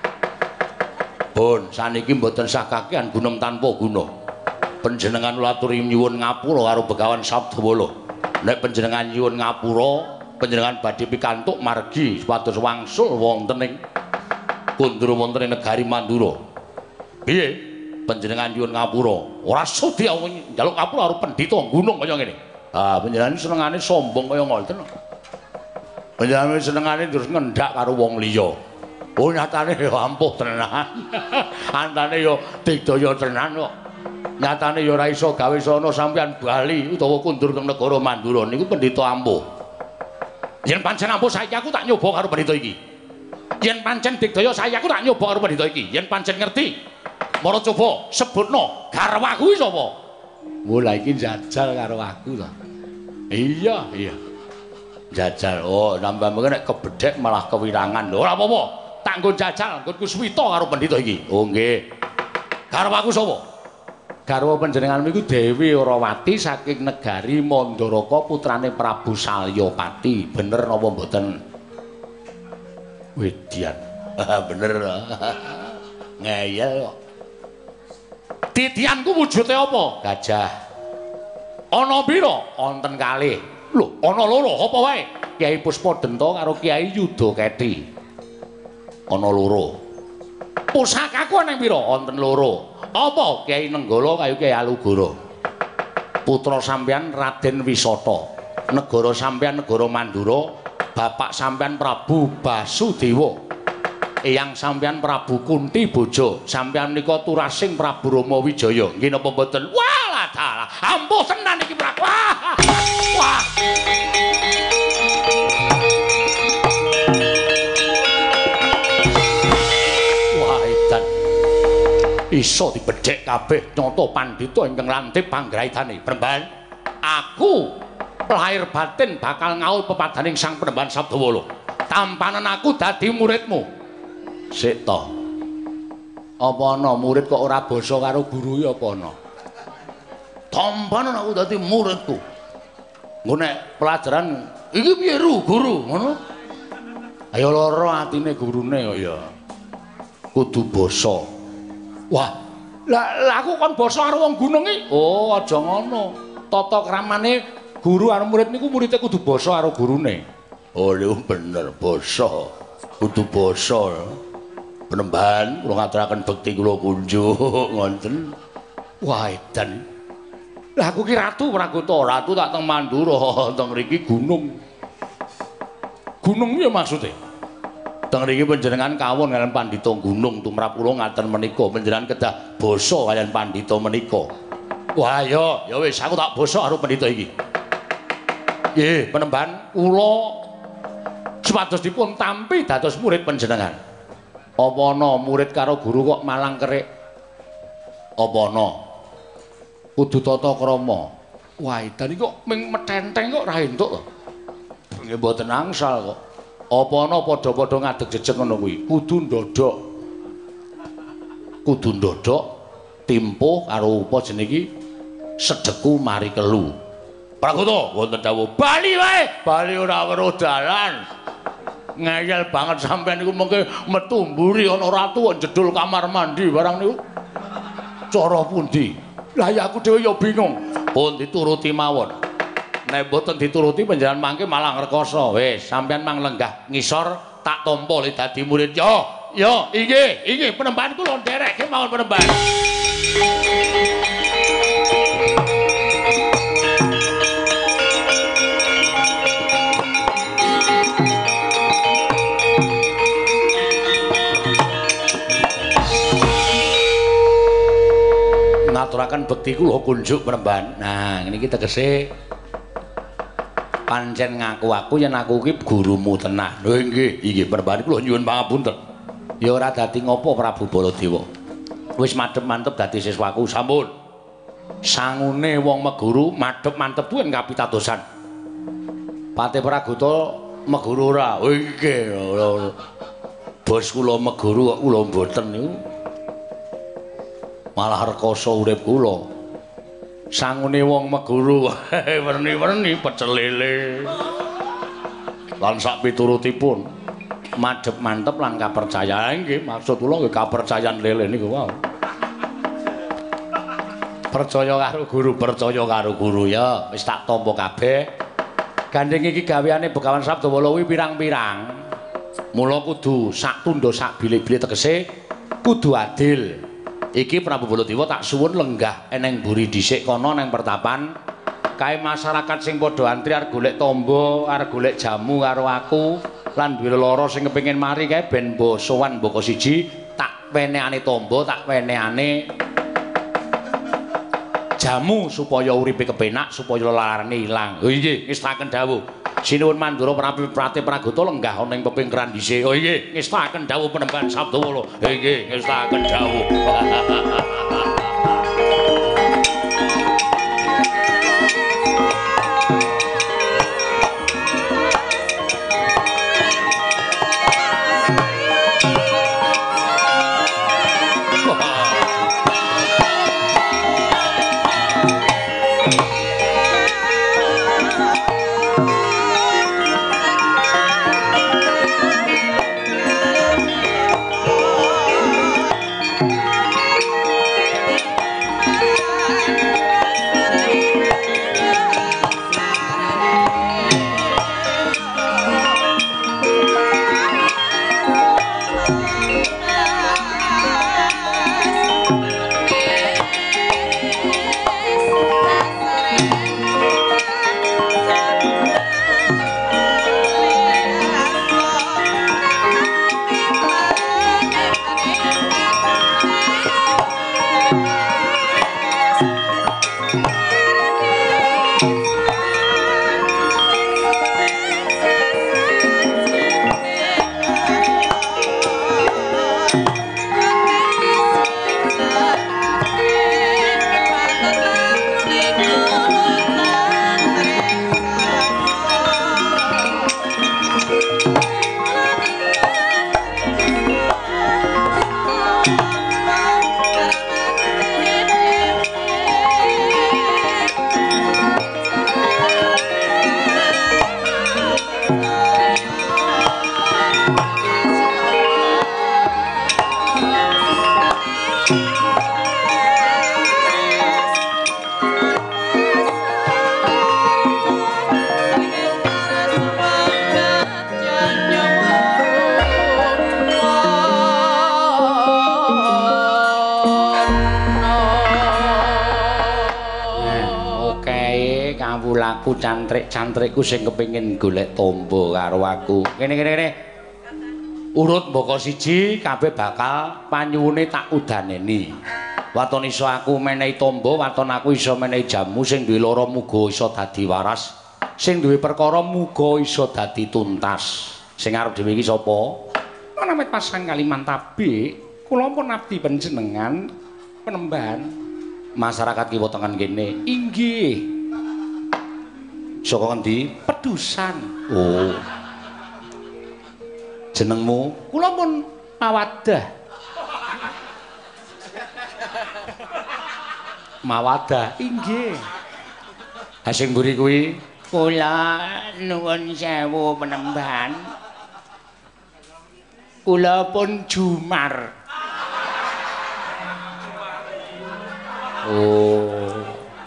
Pun saniki mboten sah kakehan gunung tanpa guna. Panjenengan kula aturi nyuwun ngapura karo Begawan Sabdawala. Nek panjenengan nyuwun ngapura, panjenengan badhe pikantuk margi supados wangsul wonten ing kundura wonten ing negari Mandura. Piye? Panjenengan nyuwun ngapura. Ora sudi aku njaluk ngapura karo pendhita gunung kaya ngene. Ah, panjenengan senengane sombong kaya ngoten. Panjenengan senengane terus ngendhak karo wong liya. Oh nyatane ya ampuh tenan. Antane ya digdaya tenan kok. Nyatane ya ora iso gawe sono sampeyan bali utawa kundur ke negara Mandura niku pendhita ampuh. Yen pancen ampuh saiki aku tak nyoba karo pendhita iki. Yen pancen digdaya saiki aku tak nyoba karo pendhita iki. Yen pancen ngerti, mara coba sebutno garwaku iki sapa? Mula iki jajal karo aku to. Iya, iya. Jajal. Oh, nambah mengko nek kebedhek malah kewirangan. Lho ora apa-apa. Tak nggon jajal, nggonku suwita karo pendhita iki. Oh nggih. Garwaku sapa? Garwa panjenengan niku Dewi Orawati saking negari Mandaraka putrane Prabu Salyapati. Bener napa mboten? Wedyan. Bener. Ngeyel kok. Titianku wujude apa? Gajah. Ana pira? Wonten kalih. Lho, ana loro apa wae? Kyai Puspadenta karo Kyai Yudaketi. Ana loro. Pusakaku ana pira? Wonten loro. Apa Kyai Nenggala kaya Kyai Alugara. Putra sampeyan Raden Wisata. Negara sampeyan negara Mandura, bapak sampeyan Prabu Basudewa. Eyang sampeyan Prabu Kunti Boja. Sampeyan nika turasing Prabu Rama Wijaya. Nggih napa mboten? Walah dalah. Ampuh tenan iki Prabu. Wah. Wah. Iso dibedhek kabeh nyata pandhita ingkang lantip panggraitane. Premban, aku lahir batin bakal ngaul pepadaning Sang Penemban Sabdawala. Tampanan aku dadi muridmu. Sik to. Apa ana murid kok ora basa karo guru ya apa ana? Tampanan aku dadi muridku. Nggo nek pelajaran iki piye ru guru ngono? Ayo lara atine gurune kok ya. Kudu basa. Wah, Lah lah aku kon basa karo wong gunung iki. Oh, aja ngono. Tata kramane guru karo murid niku muridé kudu basa karo gurune. Oh, lho bener basa. Kudu basa. Penembahan kula ngaturaken bekti kula kunjuk ngoten. Wah, edan. Lah aku ki ratu Pragoto, ratu tak teng Mandura, teng mriki gunung. Gunung ya maksude. Teng mriki panjenengan kawon kaliyan pandhita gunung tumrap kula ngaten menika panjenengan kedah basa kaliyan pandhita menika. Wah, ya, ya wis aku tak basa karo pandhita iki. Nggih, penembahan kula supados dipun tampi dados murid panjenengan. Apa ana murid karo guru kok malang kerik? Apa ana? Kudu tata krama. Wah, edan iki kok ming metenteng kok ra entuk to. Nggih mboten angsal kok. Apa ana padha-padha ngadeg jejeg ngono kuwi? Kudu ndodhok. Kudu ndodhok timpuh karo apa jenenge iki? Sedheku mari kelu. Pragoto wonten dawuh bali wae. Bali ora weruh dalan. Ngayal banget sampean niku mengke metu mburi ana ratu kok jedul kamar mandi barang niku. Cara pundi? Lah ya aku dhewe ya bingung. Pun dituruti mawon. Nek mboten dituruti panjenengan mangke malah ngrekoso. Wis, sampean mang lenggah ngisor tak tampa le dadi murid. Yo, yo, inggih, inggih penembahan kula ndereke mawon penembahan. Ngaturaken bekti kula kunjuk penembahan. Nah, niki tegese pancen ngaku aku yen aku iki gurumu tenan. Lho nggih, inggih penembahan kula nyuwun pangapunten. Ya ora dadi ngopo Prabu Baladewa. Wis madhep-mantep dadi siswaku sampun. Sangune wong meguru madhep-mantep kuwi kapitadosan. Patih Pragoto meguru ora. Oh nggih. Bos kula meguru kok kula mboten niku. Malah rekoso urip kula. Sangune wong meguru werni-werni pecel lele. Lan sak piturutipun madhep mantep lan kapercayaan nggih maksud kula nggih kapercayaan lele niku wae. Percaya karo guru, percaya karo guru ya wis tak tampa kabeh. Gandeng iki gaweane Begawan Sabdawala kuwi pirang-pirang. Mula kudu sak tundha sak bilik-bilik tegese kudu adil. Iki Prabu Baladewa tak suwun lenggah eneng mburi dhisik kono nang pertapan kae masyarakat sing padha antri arep golek tombo, arep golek jamu karo aku lan duwe lara sing kepengin mari kae ben mbok sowan mboko siji tak wenehane tombo, tak wenehane jamu supaya uripe kepenak, supaya larane ilang. Oh nggih, ngestaken dawuh. Sinuwun Mandura Prabu Pratih Pragoto lenggah ana ing pepingkeran dhisik. Oh nggih, ngestaken dawuh penembahan Sabdawala. Nggih, ngestaken dawuh. laku cantrik-cantrikku sing kepengin golek tombo karo aku. Kene kene kene. Urut mbaka siji kabeh bakal panyuwune tak udaneni. Waton iso aku menehi tombo, waton aku iso menehi jamu sing duwe lara muga iso dadi waras. Sing duwe perkara muga iso dadi tuntas. Sing arep dhewe iki sapa? Namit pasang Kalimantabe, kula pun abdi panjenengan Penemban. Masyarakat kiwa tengen kene. Inggih. Saka ngendi? Pedusan. Oh. Jenengmu? Kula pun Mawadah. Mawadah, inggih. Ha sing mburi kuwi? Kula nuwun sewu Penemban. Kula pun Jumar. Oh.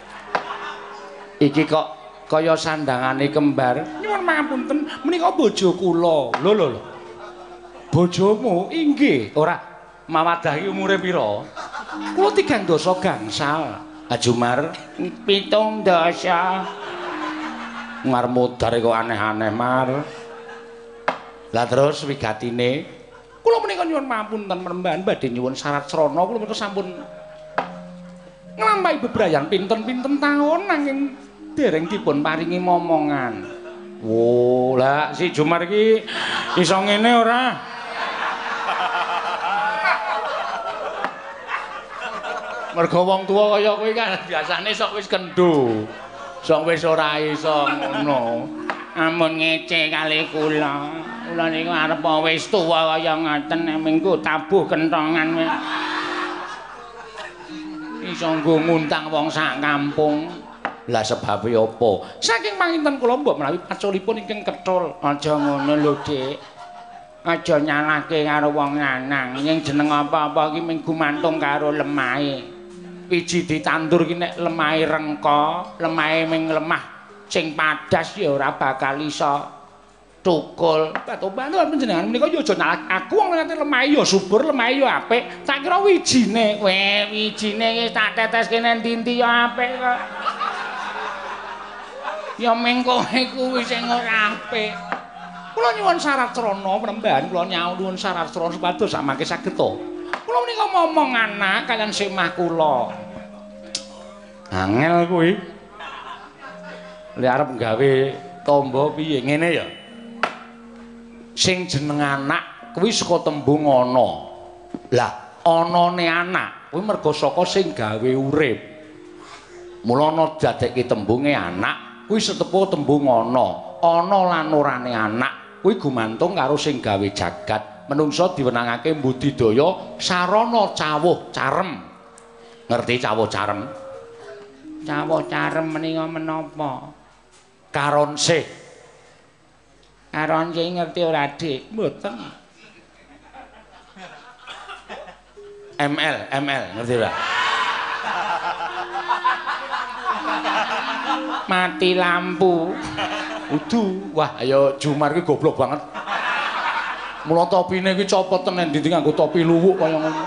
Iki kok kaya sandangane kembar. Nyuwun pangapunten, menika bojo kula. Lho lho lho. Bojomu inggih, ora Mawadah iki umure pira? Kula tigang dasa gangsal. Ajumar Pitung dasa. Mar mudhar kok aneh-aneh, Mar. Lah terus wigatine kula menika nyuwun pangapunten Penemban badhe nyuwun syarat srana kula menika sampun nglampahi bebrayan pinten-pinten taun nanging dereng dipun paringi momongan. Wo, lah si Jumar iki iso ngene ora? Mergo wong tuwa kaya kowe kan biasane sok wis kendho. Sok wis ora iso ngono. Amun ngece kali kula. Kula niku arep wis tuwa kaya ngoten mengko tabuh kentongan. Iso nggo nguntang wong sak kampung. Lah sebabe apa? Saking panginten kula mbok menawi paculipun ingkang kethul. Aja ngono lho, Dik. Aja nyalahke karo wong lanang. Yen jeneng apa-apa iki mung gumantung karo lemahe. Wiji ditandur ki nek lemahe rengko, lemahe ming lemah sing padas ya ora bakal iso tukul. Patoban panjenengan menika ya aja nyalah aku wong nate lemahe ya subur, lemahe ya apik. Tak kira wijine, we wijine wis tak teteske nang ndi-ndi ya apik kok. Ya ming kowe kuwi sing ora apik. Kula nyuwun syarat srana Penemban, kula nyuwun syarat srana supados samangke saged to. Kula menika momong anak kalian semah kula. Angel kuwi. Lek arep gawe tamba piye ngene ya. Sing jeneng anak kuwi saka tembung ana. Lah, anane anak kuwi merga saka sing gawe urip. Mula ana dadekke tembunge anak kuwi setepu tembung ana. Ana lan orane anak kuwi gumantung karo sing gawe jagat. Menungsa diwenangake mbudidaya sarana cawuh carem. Ngerti cawuh carem? Cawuh carem menika menapa? Karonsih. Karonsih ngerti ora, Dik? Mboten. M L, M L, ngerti ora? Mati lampu. Udu. Wah, ayo Jumar ki goblok banget. Mula topine iki copot tenan ndi nganggo topi luwuk kaya ngono.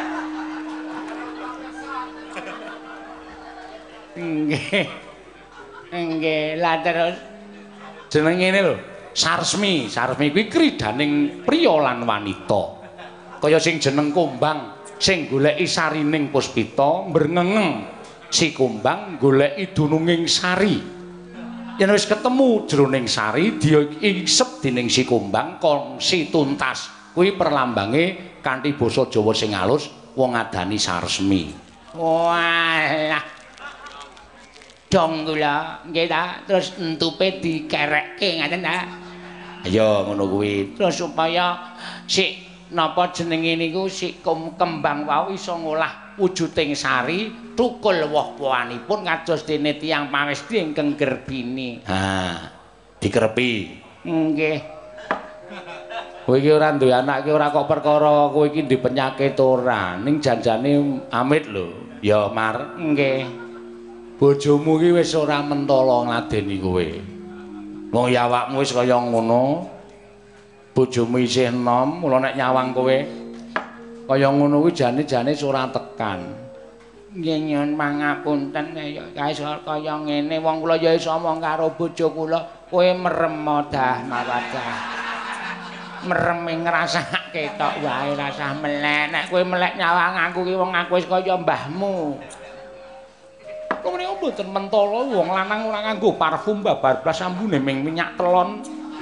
Nggih. Nggih, lah terus Jeneng ngene lho, Sarsmi. Sarsmi kuwi kridaning priya lan wanita. Kaya sing jeneng Kumbang, sing goleki sarining puspita, mbrengengeng si Kumbang goleki dununging sari. Yen wis ketemu jroning sari dia isep dening si Kumbang kongsi tuntas. Kuwi perlambange kanthi basa Jawa sing alus wong ngadani Sarsmi. Walah. Dong kula nggih ta, terus entupe dikerekke ngaten ta. Ya ngono kuwi. Terus supaya si napa jenenge niku si kembang wau iso ngolah wujuding sari tukul woh-wohanipun kados dene tiyang pawesti ingkang gerbini. Ha, dikerepi. Nggih. Kowe iki ora duwe anak ki ora kok perkara kowe iki ndek penyakit ora, ning janjane amit lho. Ya Mar, nggih. Bojomu ki wis ora mentala ngladeni kowe. Wong ya awakmu wis kaya ngono. Bojomu isih enom, mula nek nyawang kowe kaya ngono kuwi jane-jane ora tekan. Nggih nyuwun pangapunten ya kaya kaya ngene wong kula ya iso omong karo bojo kula kowe merem dah mawadah. Merem ngrasake tok wae rasah melek nek kowe melek nyawang aku ki wong aku wis kaya mbahmu. Kok menika mboten mentala wong lanang ora nganggo parfum babar blas ambune ming minyak telon.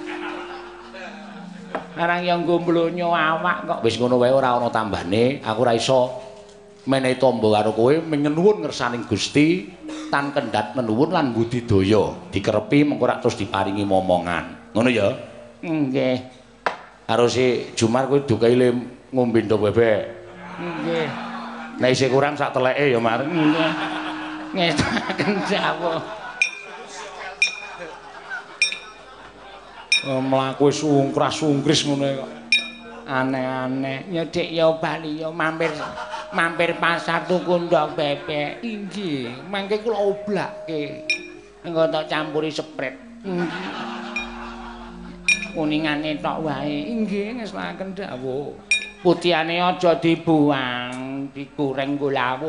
Arang ya nggo mlonyo awak kok wis ngono wae ora ana tambane aku ora iso menehi tamba karo kowe menyuwun ngersaning Gusti tan kendhat menuwun lan budidaya dikerepi mengko rak terus diparingi momongan ngono ya nggih karo si Jumar kowe dukaile ngombe ndok bebek nggih nek isih kurang sak teleke ya Mar nggih ngestaken jawuh mlaku sungkras-sungkris ngono kok aneh-aneh nyedhik ya bali ya mampir mampir pasar tuku ndok bebek inggih mangke kula oblakke engko tak campuri sepret inggih kuningane tok wae inggih ngesnaken dawuh putiane aja dibuang digoreng nggo lawuh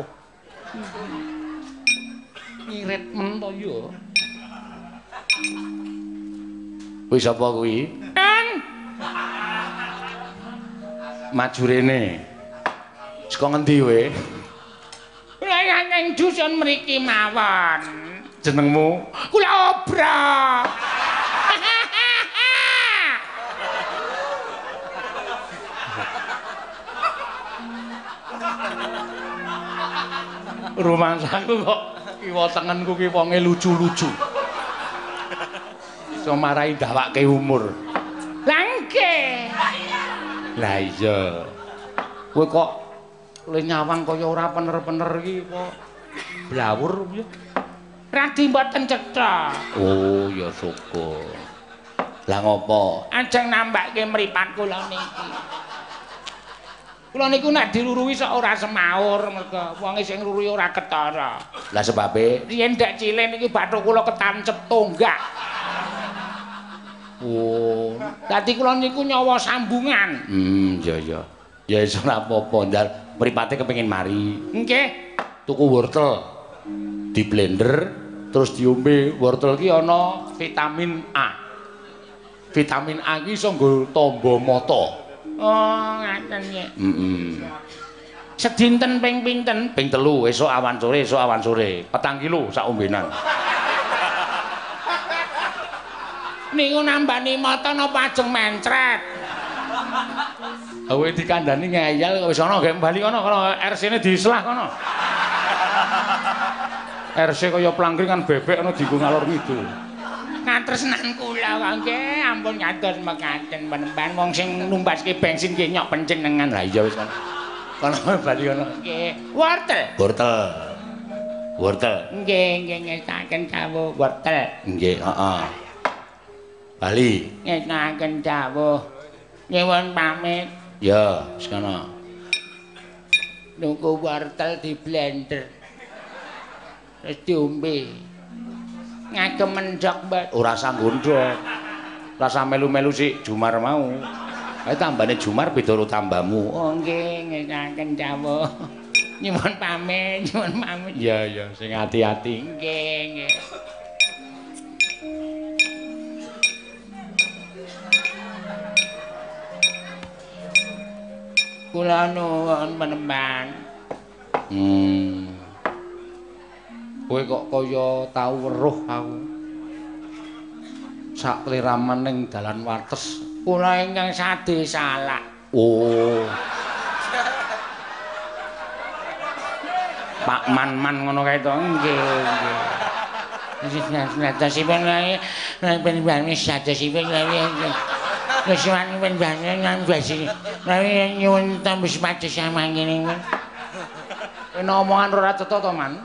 ngirit men to ya kuwi sapa kuwi maju rene saka ngendi we kula ning dusun mriki mawon jenengmu kula obra rumangsaku kok kiwa tengenku ki wonge lucu-lucu iso marahi ndawake umur langke lah iya kowe kok le nyawang kaya ora pener-pener iki kok blawur piye radi mboten cetha oh ya syukur lah ngopo ajeng nambahke mripat kula niki kula niku nek dilurui sok ora semaur mergo wong sing nglurui ora ketara lah sebabe riyen ndak cilik niki bathuk kula ketancep tonggak oh dadi kula niku nyawa sambungan hmm ya ya ya iso ora apa-apa ndal mripate kepengin mari nggih tuku wortel di blender terus diombe wortel ki ana vitamin A vitamin A ki iso nggo tamba mata oh ngaten nggih heeh sedinten ping pinten ping telu esuk awan sore esuk awan sore petang kilo sak ombenan niku nambani mata napa ajeng mencret kowe dikandani ngeyel wis ana gek bali kono kalau R C-ne diselah kono R C kaya plangkringan bebek ana dienggo ngalor ngidul ngatresnan kula kok nggih ampun ngados mekaten penemban wong sing numbaske bensin nggih nyok penjenengan lah iya wis kono kono bali kono nggih wortel wortel wortel nggih nggih ngestaken dawuh wortel nggih heeh bali ngestaken dawuh nyuwun pamit ya wis kono nuku wortel di blender terus diombe ngagem mendhok mbak ora sanggo ndhok rasa melu-melu sik Jumar mau ae tambane Jumar beda karo tambamu oh nggih ngekaken dawuh nyuwun pamit nyuwun pamit ya ya sing ati-ati nggih nggih kula nuwun penemban hmm kowe kok kaya tau weruh aku sak kliraman ning dalan wates kula ingkang sade salak oh Pak Man-man ngono kae to nggih nggih wis natosipun lae ben ben satosipun lae wis wani ben ben nang basi lae nyuwun tambis pados sama ngene men omongan ora cetha to Man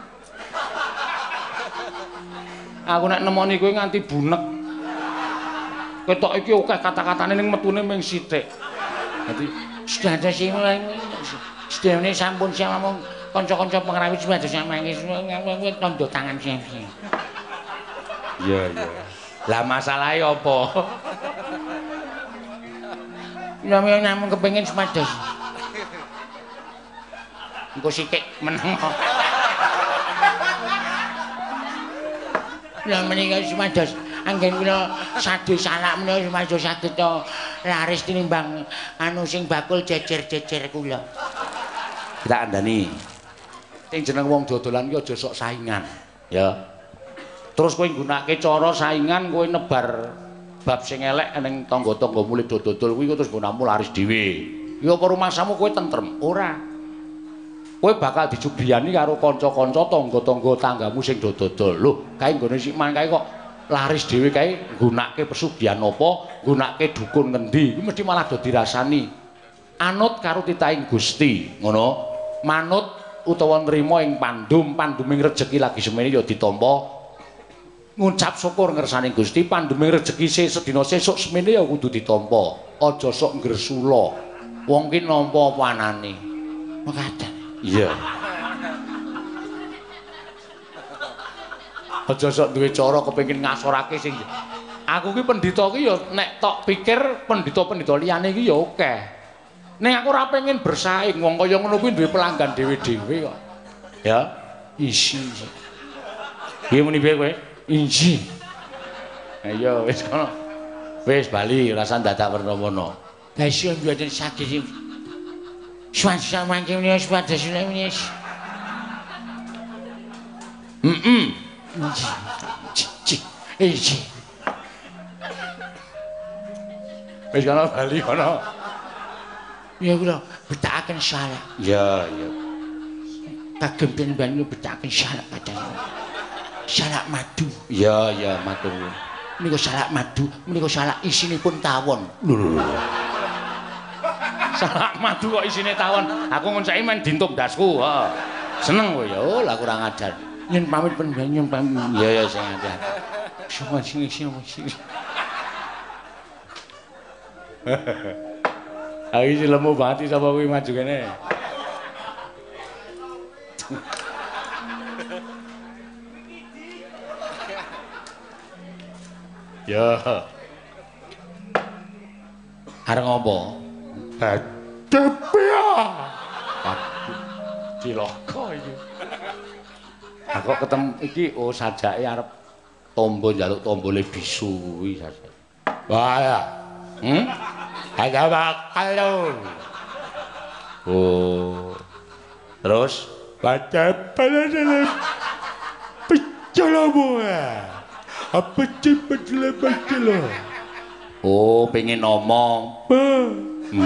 aku nek nemoni kowe nganti bunek ketok iki akeh kata-katane ning metune ming sithik dadi sedados sedene sampun sampeyan kanca-kanca pengrawi sedados sampeyan iki tanda tangan sing iya iya lah masalahe apa nyampe namung kepengin sepados engko sithik meneng Lah menika sumados anggen kula sadhe salak menika sumados saged laris tinimbang anu sing bakul jejer-jejer kula. Kita kandhani. Sing jeneng wong dodolan ki aja sok saingan, ya. Terus kowe nggunakake cara saingan kowe nebar bab sing elek ning tangga-tangga mulih dodol kuwi terus gunamu laris dhewe. Ya apa rumasamu kowe tentrem? Ora. Kowe bakal dicubriyani karo kanca-kanca tangga-tangga tanggamu sing dodol. Lho, kae nggone sikman kae kok laris dhewe kae nggunakake pesugihan apa, nggunakake dukun ngendi, iki mesti malah do dirasani. Anut karo titahing Gusti, ngono. Manut utawa nrimo ing pandum, panduming rejeki lagi semene ya ditampa. Ngucap syukur ngersane Gusti, panduming rejeki sedina sesuk semene ya kudu ditampa. Aja sok ngresula. Wong ki nampa apa anane. Mekaten. Iya. Aja sok duwe cara kepengin ngasorake sing aku ki pendhita ki ya nek tok pikir pendhita-pendhita liyane ki ya akeh. Nek aku ora pengen bersaing wong kaya ngono kuwi duwe pelanggan dhewe-dhewe kok. Ya, isi. Piye muni piye kowe? Inji. Ayo wis kono. Wis bali rasa dadak werna-werna. Lah isi mboten saged Swasta mangke menika swasta sune menika. Heeh. Cik. Eh cik. Wis kana bali kana. Ya kula betakaken salak. Ya, ya. Kagem panjenengan betakaken salak kadang. Salak madu. Ya, ya, matur. Menika salak madu, menika salak isinipun tawon. Lho. Salak madu kok isine tawon. Aku ngon saiki main dintuk dasku, heeh. Seneng kowe ya. Oh, lah kurang ajar. Yen pamit panjenengan nyun pamit. Ya ya sing ajar. Semua sing sing sing. Aku iki lemu banget sapa kuwi maju kene. Ya. Arep ngopo? Badepia. Waduh, cilaka iki. Aku ketemu iki oh sajake arep tombo njaluk tombole bisu kuwi sajake. Wah ya. Hmm? Ada bakal. Oh. Terus badepia pecelamu ya. Apa cepet lepas lo? Oh, pengen ngomong. Hmm.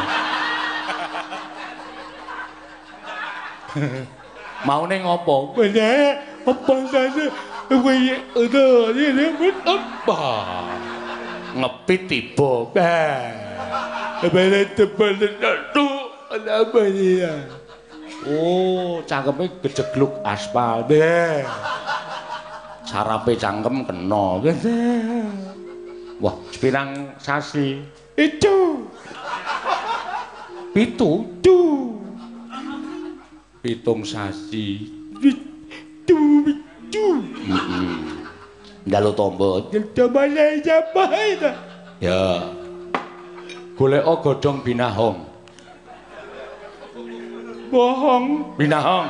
Mau neng ngopo? Bener, apa saja? Wih, udah, ini apa? Ngepit tiba. Bener tebal itu ada apa ya? Oh, cangkemnya kejegluk aspal deh. Sarape cangkem kena. Wah, sepirang sasi. Itu. Pitu. Tu. Pitung sasi. Itu. Itu. Ndalu tombo. Coba siapa itu? Ya. Golek godhong binahong. Bohong. Binahong.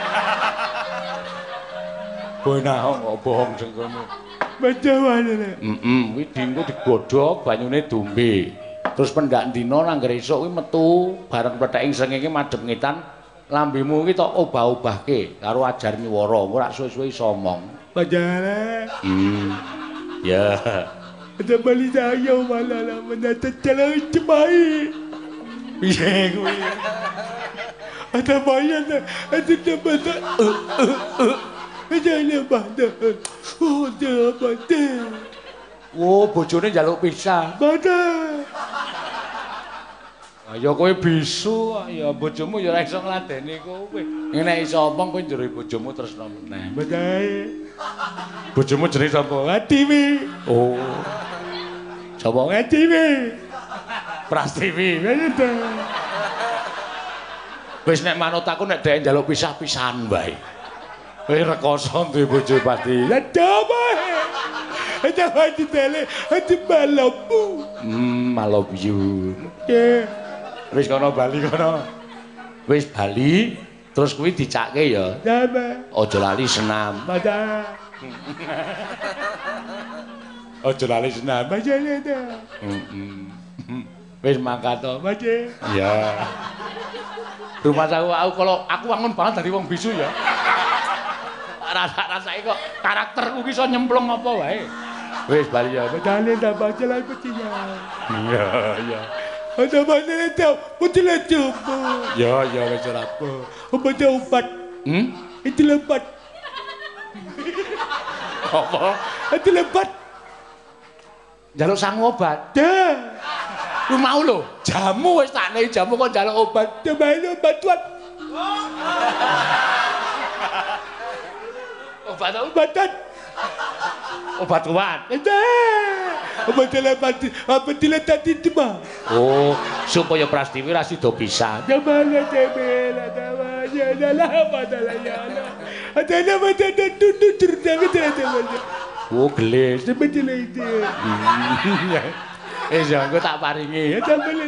Binahong kok bohong sing kono. Bacawane nek. Heeh, kuwi dienggo digodhog banyune dombe. Terus pendak dina nang esuk kuwi metu bareng pethek srengenge madhep ngetan lambemu iki tok obah-obahke karo ajar nyiwara, ora suwe-suwe iso omong. Bacawane. Hmm. Ya. Ada bali saya malah menata jalan cepai. Piye kuwi? Ada bayan, ada tempat. Jangan pada, oh jangan pada. Oh bojone njaluk pisah. Pada. Ayo kowe bisu, ya bojomu ya ora iso ngladeni kowe. Nek iso omong kowe njero bojomu tresno meneh. Bedae. Bojomu jenenge sapa? Atiwi. Oh. Sapa Atiwi? Prastiwi. Wis nek manut aku nek dhek njaluk pisah-pisahan wae. Kowe rekoso duwe bojo pati. Lah coba. Ada hati tele, hati malabu. Hmm, I love you. Oke. Wis kono bali kono. Wis bali, terus kuwi dicake ya. Apa? Aja lali senam. Pada. Aja lali senam aja ta. Heeh. Wis mangkat to, Mas. Iya. Rumah aku aku kalau aku wangun banget dari wong bisu ya. Rasa-rasake kok karakterku ki iso nyemplung apa wae. Wis bali ya, medale ta bajalan pecinya. Iya, iya. Ada mana tahu, betul coba. Ya, ya wis ora apa. Apa obat? Hmm? Itu lebat. Apa? Itu lebat. Jaluk sang obat. Dah. Lu mau lho, jamu wis tak nehi jamu kok njaluk obat. Coba obat tuan. Obat-obatan. Obat kuat. Obat telepati, apa telepati itu mah? Oh, supaya Prastiwi ra sida bisa. Jamala jamala jamala dalah dalah ya Allah. Ada nama ada tutur terdapat ada. Oh, gelis betul itu. Eh, jangan tak paringi. Jamala.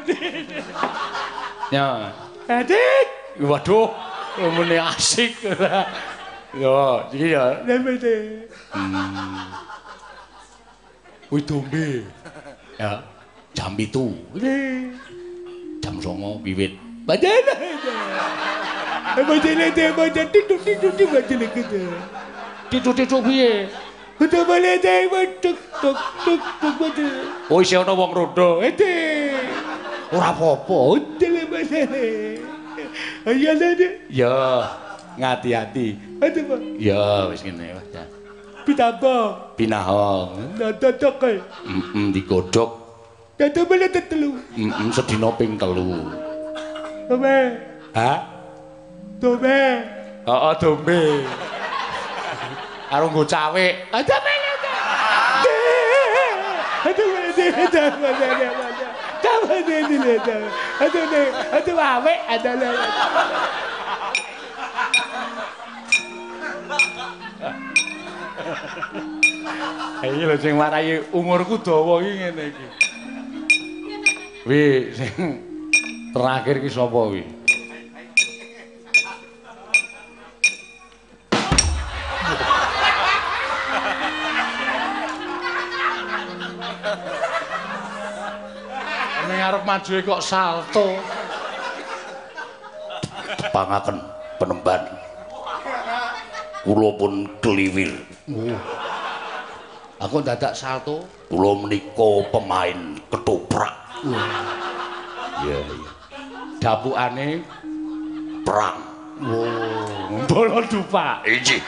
Ya. Adik. Waduh, mene asik. Yo, iki ya. Nemete. Hmm. Wih dombe. Ya, jam itu. Jam songo wiwit. Bajana. Bajana te bajana tituk tituk tituk bajana kita. Tituk tituk piye? Udah balik te tuk tuk tuk tuk bajana. Oh, isih ana wong rodo. Ete. Ora apa-apa. Udah bajana. Ayo dadi. Ya. Ngati-hati. Aduh, Pak. Ya, wis ngene wae. Pitambang. Pinahong. Dadak kae. Heeh, digodhog. Dadak beli telu. Heeh, sedina ping telu. Dombe. Hah? Dombe. Heeh, dombe. Karo nggo cawik. Aduh, beli. Aduh, beli. Aduh, beli. Aduh, beli. Aduh, aduh, awek, aduh. Iki lho sing marai umurku dawa iki ngene iki. Wi sing terakhir ki sapa wi? Ning arep maju kok salto. Pangaken penemban. Kula pun kliwir. Oh. Aku dadak salto. Kula menika pemain ketoprak. Iya, iya. Dapukane perang. Oh, bola dupa. Injih.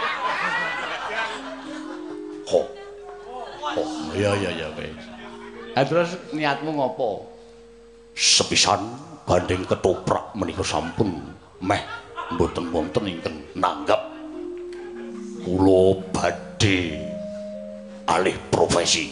Ho. Ho. Iya, iya, iya, wis. Ha terus niatmu ngopo? Sepisan gandeng ketoprak menika sampun meh mboten wonten ingkang nanggap kula badhe alih profesi.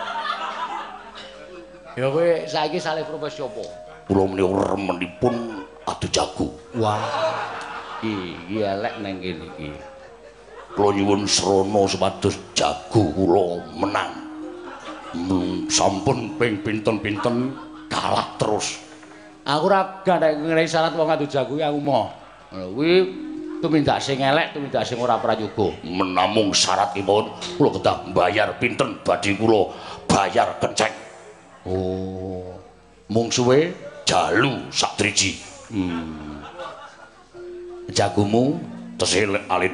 Ya kowe saiki salih profesi apa? Kula menika remenipun adu jago. Wah. Iki elek nang kene iki. Kula nyuwun srana supados jago kula menang. Hmm, sampun ping pinten-pinten kalah terus. Aku ora gandhek ngene syarat wong adu jago iki aku moh. Kuwi tumindak sing elek, tumindak sing ora prayoga. Menamung syaratipun kula kedah mbayar pinten badhe kula bayar kenceng. Oh. Mung suwe jalu sak driji. Hmm. Jagomu tesih alit.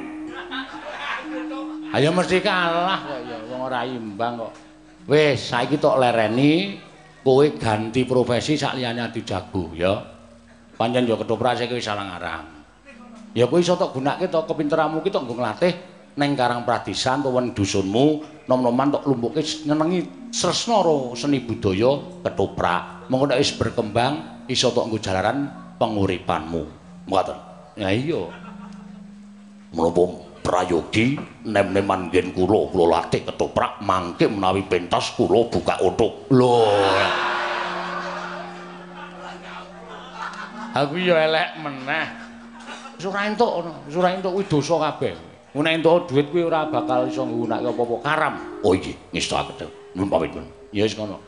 Ayo mesti kalah kok ya, wong ora imbang kok. Wis, saiki tok lereni kowe ganti profesi sak liyane adu jago ya. Pancen ya ketoprak sik wis salang-arang. Ya kowe iso tok gunakake tok kepinteranmu ki tok nggo nglatih ning Karang Pradisan utawa dusunmu nom-noman tok lumpuke nyenengi sresna karo seni budaya ketoprak. Mengko nek wis berkembang iso tok nggo jalaran penguripanmu. Ngoten. Ya iya. Menapa prayogi nem-neman nggen kula kula latih ketoprak mangke menawi pentas kula buka utuk. Lho. Aku ya elek meneh. Wis ora entuk ngono, wis ora entuk kuwi dosa kabeh. Nek entuk dhuwit kuwi ora bakal iso nggunakake apa-apa karam. Oh iki, ngestake. Nuwun pamit. Ya wis ngono.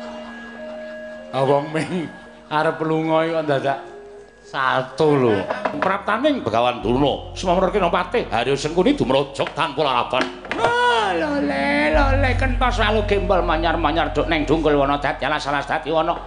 Wong ming arep lunga kok dadak salto lho. praptaning Begawan Durna sumamur Kinopati Haryo Sengkuni dumrojok tanpa lalapan. Ah, lole lole kentos walu gembol manyar-manyar duk ning dungkul wana dadi alas-alas dadi wana.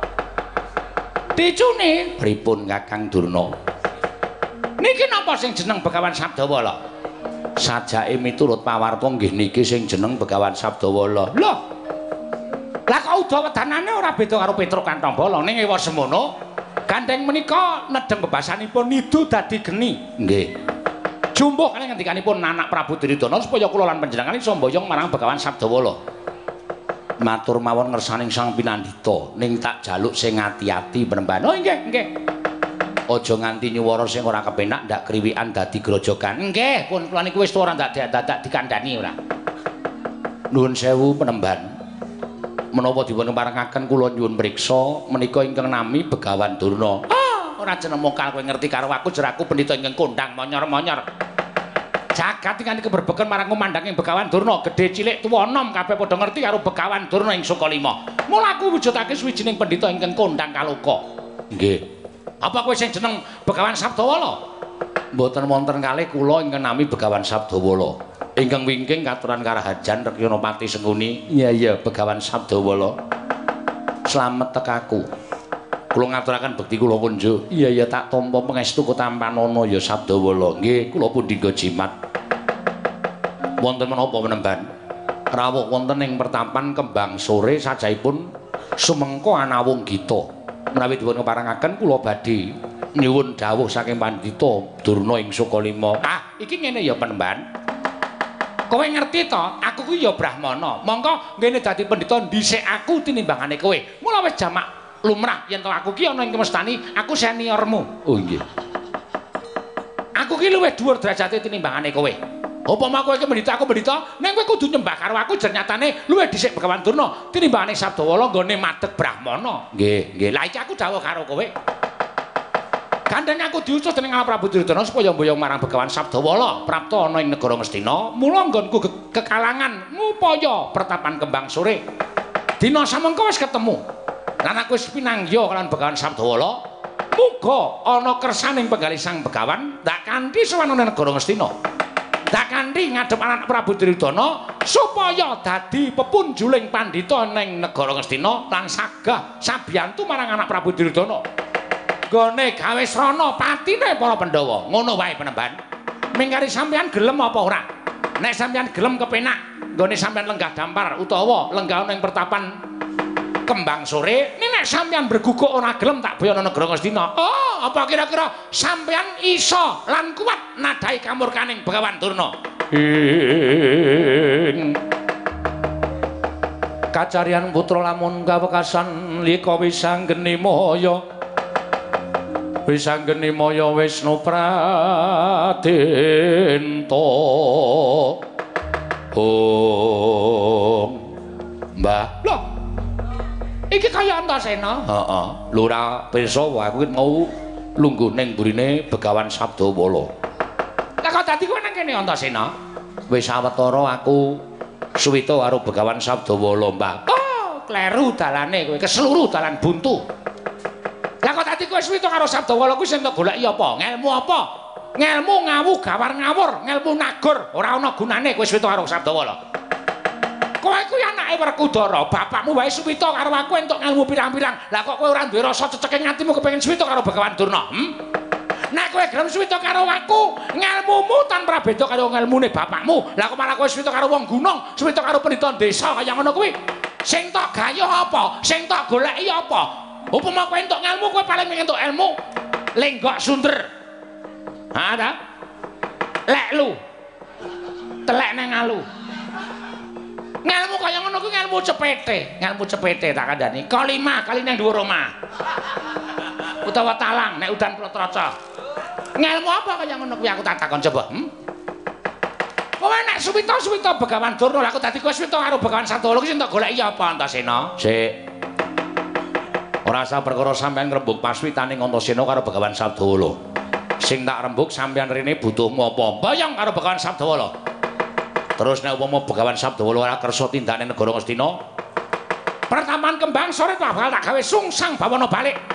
Dicune pripun Kakang Durna? Niki napa sing jeneng Begawan Sabdawala? Sajake miturut pawarta nggih niki sing jeneng Begawan Sabdawala. Lho. Lah kok udawedanane ora beda karo Petruk Kantambala ning ewa semono. Gandeng menika nedeng bebasanipun nidu dadi geni. Nggih. Jumbuh kaliyan ngendikanipun anak Prabu Duryudana supaya kula lan panjenengan iso mboyong marang Begawan Sabdawala. Matur mawon ngersaning Sang Pinandhita ning tak jaluk sing ati-ati penemban. Oh nggih, nggih. Aja nganti nyuwara sing ora kepenak ndak kriwikan dadi grojogan. Nggih, pun kula niku wis ora ndak dadak dikandhani ora. Nuwun sewu penemban. Menapa dipun parengaken kula nyuwun priksa menika ingkang nami Begawan Durna. Ah, ora jeneng mokal kowe ngerti karo aku jeraku pendhita ingkang kondang monyor-monyor. Jagat ingkang keberbeken marang kumandhanging Begawan Durna, gedhe cilik tuwa enom kabeh padha ngerti karo Begawan Durna ing Sukalima. Mula aku wujudake suwijining pendhita ingkang kondang kaloka. Nggih. Apa kowe sing jeneng Begawan Sabdawala? Mboten wonten kalih kula ingkang nami Begawan Sabdawala. Ingkang wingking katuran karahajan Rekyanapati Sengkuni. Iya iya Begawan Sabdawala. Slamet tekaku. Kula ngaturaken bekti kula kunjuk. Iya iya tak tampa pangestu Kotampanana ya Sabdawala. Nggih kula pundhika jimat. Wonten menapa menemban? Rawuh wonten ing pertapan Kembang Sore sajaipun sumengko anawung gita. Menawi dipun keparengaken kula badhe nyuwun dawuh saking Pandhita Durna ing Sukalima. Ah, iki ngene ya penemban. Kowe ngerti to, aku kuwi ya Brahmana. Mongko ngene dadi pendhita dhisik aku tinimbangane kowe. Mula wis jamak lumrah yen to aku ki ana ing kemestani, aku seniormu. Oh nggih. Aku ki luwih dhuwur derajate tinimbangane kowe. Upama kowe ki pendhita aku pendhita, ning kowe kudu nyembah karo aku jan nyatane luwih dhisik Begawan Durna tinimbangane Sabdawala nggone madeg Brahmana. Nggih, nggih. Lah iki aku dawuh karo kowe. Gandeng aku diutus dening Allah Prabu Duryudana supaya mboyong marang Begawan Sabdawala prapta ana ing negara Ngastina. Mula nggonku kekalangan ngupaya pertapan Kembang Sore. Dina samengko wis ketemu. Lan aku wis pinanggya kaliyan Begawan Sabdawala. Muga ana kersaning penggalih Sang Begawan ndak kanthi sowan ana negara Ngastina. Ndak kanthi ngadhep anak Prabu Duryudana supaya dadi pepunjuling pandhita ning negara Ngastina lan sagah sabiyantu marang anak Prabu Duryudana. Gone gawe srana patine para Pandhawa. Ngono wae penemban. Mingkari sampeyan gelem apa ora? Nek sampeyan gelem kepenak nggone sampeyan lenggah dampar utawa lenggah ning pertapan Kembang Sore, nek sampeyan berguguk ora gelem tak boyo ana negara Ngastina. Oh, apa kira-kira sampeyan iso lan kuat nadahi kamurkaning Begawan Durna? Kacarian putra lamun kawekasan lika wisanggeni maya. Wisanggeni maya Wisnu Pradenta. Oh. Mbah. Loh. Iki kaya Antasena. Heeh. Lura pirsa aku mau lungguh ning burine Begawan Sabdawala. Lah kok dadi kowe nang kene Antasena? Wis sawetara aku suwita karo Begawan Sabdawala, Mbah. Oh, kleru dalane kowe, keseluruh dalan buntu. Lah kok dadi kowe suwita karo Sabdawala kuwi sing tak goleki apa? Ngelmu apa? Ngelmu ngawu gawar ngawur, ngelmu nagur, ora ana gunane kowe suwita karo Sabdawala. Kowe kuwi anake Werkudara, bapakmu wae suwita karo aku entuk ngelmu pirang-pirang. Lah kok kowe ora duwe rasa ceceke ngatimu kepengin suwita karo Begawan Durna? Hm? Nek kowe gelem suwita karo aku, ngelmumu tanpa beda karo ngelmune bapakmu. Lah kok malah kowe suwita karo wong gunung, suwita karo pendhita desa kaya ngono kuwi. Sing tak gayuh apa? Sing tak goleki apa? Upama kowe entuk ngelmu, kowe paling entuk ilmu lenggok sunder. Ha ta? Lek lu. Telek nang alu. Ngelmu kaya ngono kuwi ngelmu cepete, ngelmu cepete tak kandhani. Kalima kali nang dhuwur omah. Utawa talang nek udan protraca. Ngelmu apa kaya ngono kuwi aku tak takon coba. Hm? Kowe nek suwita-suwita Begawan Durna, lha aku dadi kowe suwita karo Begawan Sabdawala kuwi sing tak goleki apa Antasena? Sik. Ora usah perkara sampean ngrembug paswitaning Antasena karo Begawan Sabdawala. Sing tak rembug sampean rene butuhmu apa? Bayang karo Begawan Sabdawala. Terus nek upama Begawan Sabdawala ora kersa tindakane negara Ngastina, pertapan Kembang Sore tak bakal tak gawe sungsang bawana balik.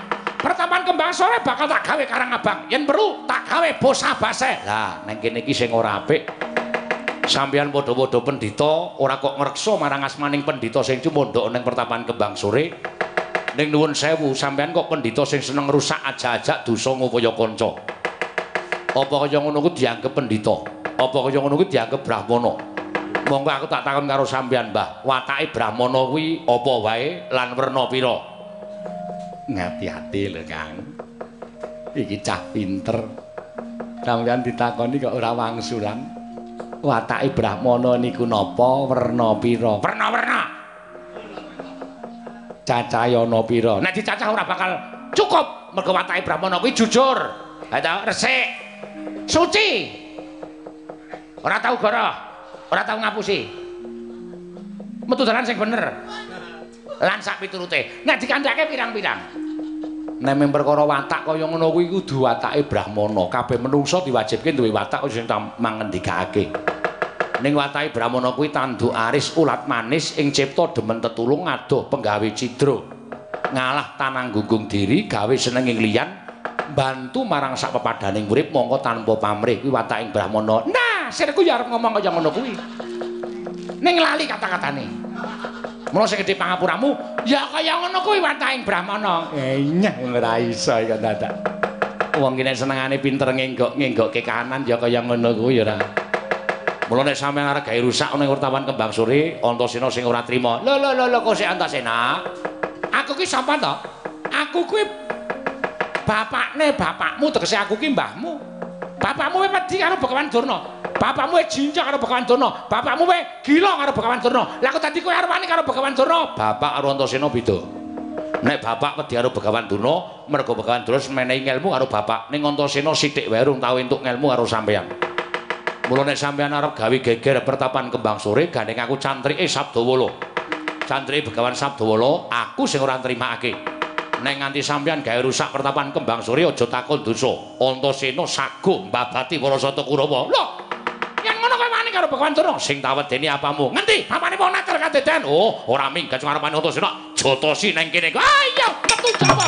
Pertapan Kembang Sore bakal tak gawe Karang Abang. Yen perlu tak gawe Bosah Base. Lah, ning kene iki sing ora apik. Sampeyan padha-padha pendhita ora kok ngreksa marang asmaning pendhita sing cumondhok ning Pertapan Kembang Sore. Ning nuwun sewu, sampeyan kok pendhita sing seneng rusak aja-ajak dosa ngupaya kanca. Apa kaya ngono ku dianggep pendhita? Apa kaya ngono ku dianggep brahmana? Monggo aku tak takon karo sampeyan, Mbah, watake brahmana kuwi apa wae lan werna pira? Ngati-ati lho, Kang. Iki cah pinter. Sampeyan ditakoni kok ora wangsulan. Watake brahmana niku napa, werna pira? Werna-werna. Cacayana pira? Nek dicacah ora bakal cukup mergo watake brahmana kuwi jujur. Ha ta, resik. Suci. Ora tau goroh, ora tau ngapusi. Metu dalan sing bener. Lan sak piturute. Nek dikandhake pirang-pirang. Nek mung perkara watak kaya ngono kuwi kudu watake brahmana. Kabeh menungsa diwajibke duwe watak sing mangendikake. Ning watake brahmana kuwi tanduk aris, ulat manis, ing cipta demen tetulung, adoh penggawe cidra. Ngalah tanang-gunggung diri, gawe seneng ing liyan, bantu marang sak pepadaning urip mongko tanpa pamrih kuwi wataking brahmana. Nah, sirku ya arep ngomong kaya ngono kuwi. Ning lali kata-katane. Mula sing gedhe pangapuramu, ya kaya ngono kuwi wataking brahmana. Enyah ora iso iki dadak. Wong ki nek senengane pinter ngenggok-ngenggokke kahanan ya kaya ngono kuwi ya ora. Mula nek sampeyan arep gawe rusak ning Wartawan Kembang Sore, Antasena sing ora trima. Lho lho lho kok sik Antasena? Aku ki sapa to? Aku kuwi bapakne bapakmu, tegese aku ki mbahmu. Bapakmu wis wedi karo Begawan Durna. Bapakmu wis jinjak karo Begawan Durna. Bapakmu wis gila karo Begawan Durna. Lah kok dadi kowe arep wani karo Begawan Durna? Bapak karo Antasena beda. Nek bapak wedi karo Begawan Durna, mergo Begawan Durna menehi ilmu karo bapak. Ning Antasena sithik wae urung tau entuk ilmu karo sampeyan. Mula nek sampeyan arep gawe geger Pertapan Kembang Sore, gandeng aku cantrike Sabdawala. Cantrike Begawan Sabdawala, aku sing ora nrimakake. Nek nganti sampeyan gawe rusak Pertapan Kembang Sore aja takon dosa. Antasena saguh mbabati Warasata Kurawa. Lho, yen ngono kowe wani karo Begawan Durna, sing tawedeni apamu? Ngendi? Bapane wong nakal kadeden. Oh, ora minggat ngarepane Antasena. Jotosi nang kene. Ayo, metu Jawa.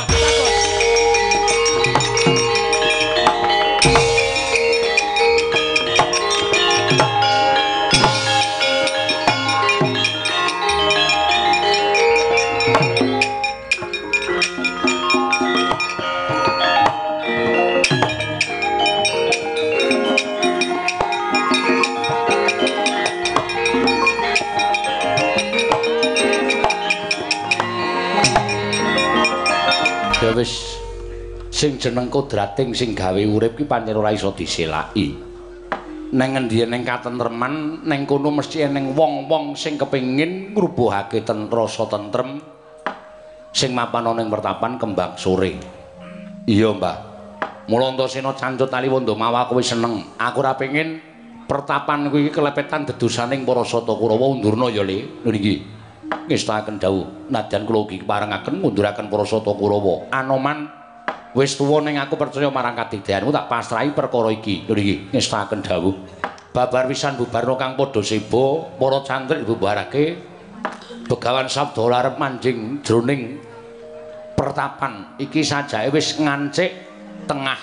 Wis sing jeneng kodrating sing gawe urip ki pancen ora iso diselaki. Neng endi ning katentreman ning kono mesti eneng wong-wong sing kepengin ngrubuhake rasa tentrem sing mapan ning Pertapan Kembang Sore. Iya, Mbah. Mula Antasena cancut Aliwondo mawa kowe seneng. Aku ora pengin Pertapan kuwi kelepetan dedosaning Warasata Kurawa undurna ya, Le. Lho niki. Ngestaken dawuh nadyan kula ugi parengaken ngunduraken Warasata Kurawa. Anoman wis tuwa ning aku percaya marang kadidayanmu tak pasrahi perkara iki. Lho niki ngestaken dawuh. Babar wisan bubarna kang padha seba, para cantrik bubarake. Begawan Sabdawala arep manjing jroning Pertapan iki sajake wis ngancik tengah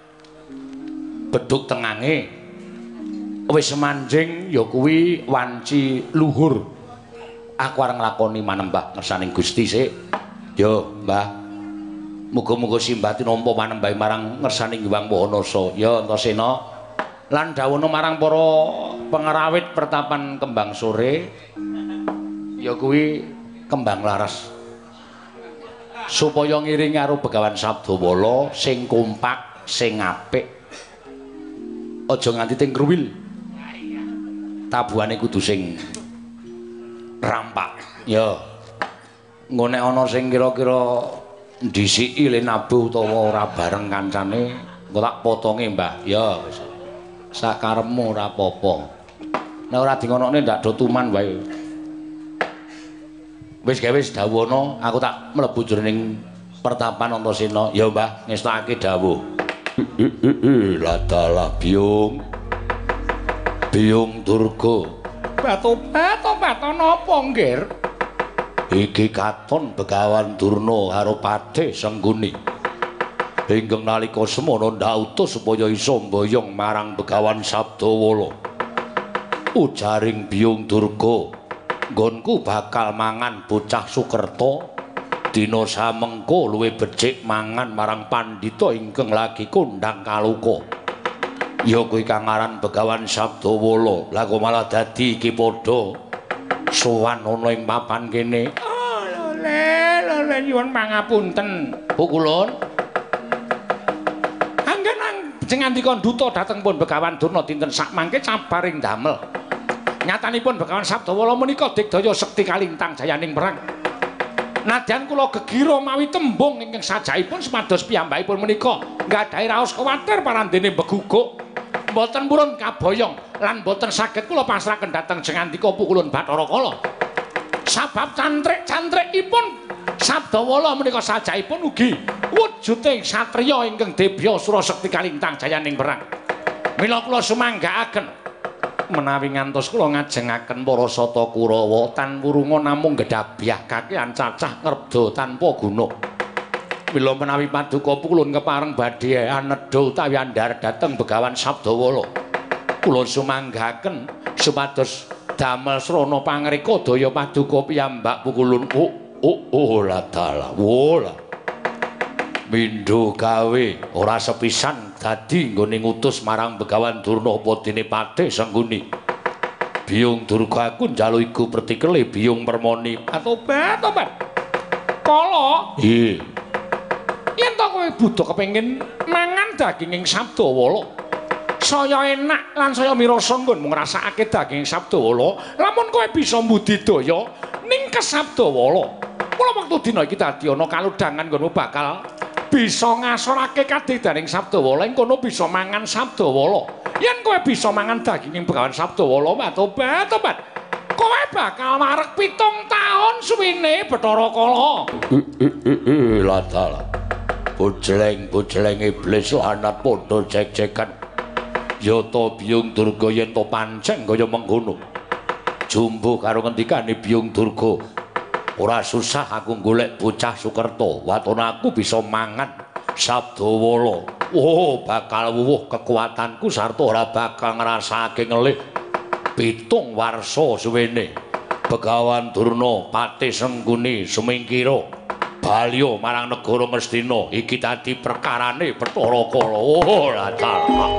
beduk tengange. Wis manjing ya kuwi wanci luhur. Aku arep nglakoni manembah ngersaning Gusti sik. Yo, Mbah. Muga-muga simbati nampa manembah marang ngersaning Hyang Wahanasa. Ya Antasena. Lan dawuhna marang para pengerawit Pertapan Kembang Sore. Ya kuwi kembang laras. Supaya ngiring karo Begawan Sabdawala sing kompak, sing apik. Aja nganti ting kruwil. Tabuhane kudu sing rampak. Ya. Engko nek ana sing kira-kira ndhisiki le nabuh utawa ora bareng kancane, engko tak potonge, Mbah. Ya wis. Sakarepmu ora apa-apa. Nek ora dingonokne ndak do tuman wae. Wis gawe wis dawuhna, aku tak mlebu jroning Pertapan Antasena. Ya, Mbah, ngestakake dawuh. Ladalah Biung. Biung Durga. Batu-batu batu napa, Nggir? Iki katon Begawan Durna karo Padhe Sengguni. Ingkang nalika semana ndak utus supaya isa mboyong marang Begawan Sabdawala. Ujaring Biyung Durga, nggonku bakal mangan bocah Sukerta. Dina samengko luwih becik mangan marang pandhita ingkang lagi kondhang kaluka. Ya kuwi kang aran Begawan Sabdawala. Lah kok malah dadi iki padha sowan ana ing papan kene. Oh, lole, lole nyuwun pangapunten. Bu kulon. Anggen sing ngandika duta dhateng pun Begawan Durna dinten sak mangke cabaring damel. Nyatanipun Begawan Sabdawala menika digdaya sekti kalintang jayaning perang. Nadyan kula gegira mawi tembung ingkang sajaipun supados piyambakipun menika nggadahi raos kuwatir parandene beguguk. Mboten purun kaboyong lan mboten saged kula pasrahaken dhateng sing ngandika pukulun Bathara Kala. Sabab cantrik-cantrikipun Sabdawala menika sajaipun ugi wujuding satriya ingkang debya sura sekti kalintang jayaning perang. Mila kula sumanggaaken menawi ngantos kula ngajengaken para sata Kurawa tan wurunga namung gedhabiah kakehan cacah ngreda tanpa guna. Mila menawi paduka pukulun kepareng badhe anedha utawi andhar dhateng Begawan Sabdawala, kula sumanggaaken supados damel srana pangreka daya paduka piyambak pukulun. Oh, oh, oh la dalah. Wola. Mindho gawe ora sepisan dadi nggone ngutus marang Begawan Durna apa dene Patih Sengguni. Biyung Durga aku njaluk iku pertikele Biyung Permoni. Atobat, tobat. Kala. Nggih. Yen to kowe butuh kepengin mangan daginging Sabdawala, saya enak lan saya mirasa nggon mung ngrasakake daging Sabdawala, lamun kowe bisa mbudidaya ning Sabdawala. Mula wektu dina iki dadi ana kaludhangan nggonmu bakal bisa ngasorake kadedaning Sabdawala, ing kono bisa mangan Sabdawala. Yen kowe bisa mangan daginging Begawan Sabdawala, tobat tobat. Kowe bakal marek pitung taun suwine Bathara Kala. Lah dalah. Bojleng-bojleng iblis lanat padha cek-cekan. Ya to Biyung Durga yen to pancen kaya mengkono. Jumbuh karo ngendikane Biyung Durga. Ora susah aku golek bocah Sukerta, watona aku bisa mangan Sabdawala. Oh, bakal wuwuh kekuatanku sarta ora bakal ngrasake ngelih. Pitung warsa suwene Begawan Durna Patih Sengguni sumingkira balya marang negara Ngastina iki dadi perkarane Bathara Kala. Oh, latar.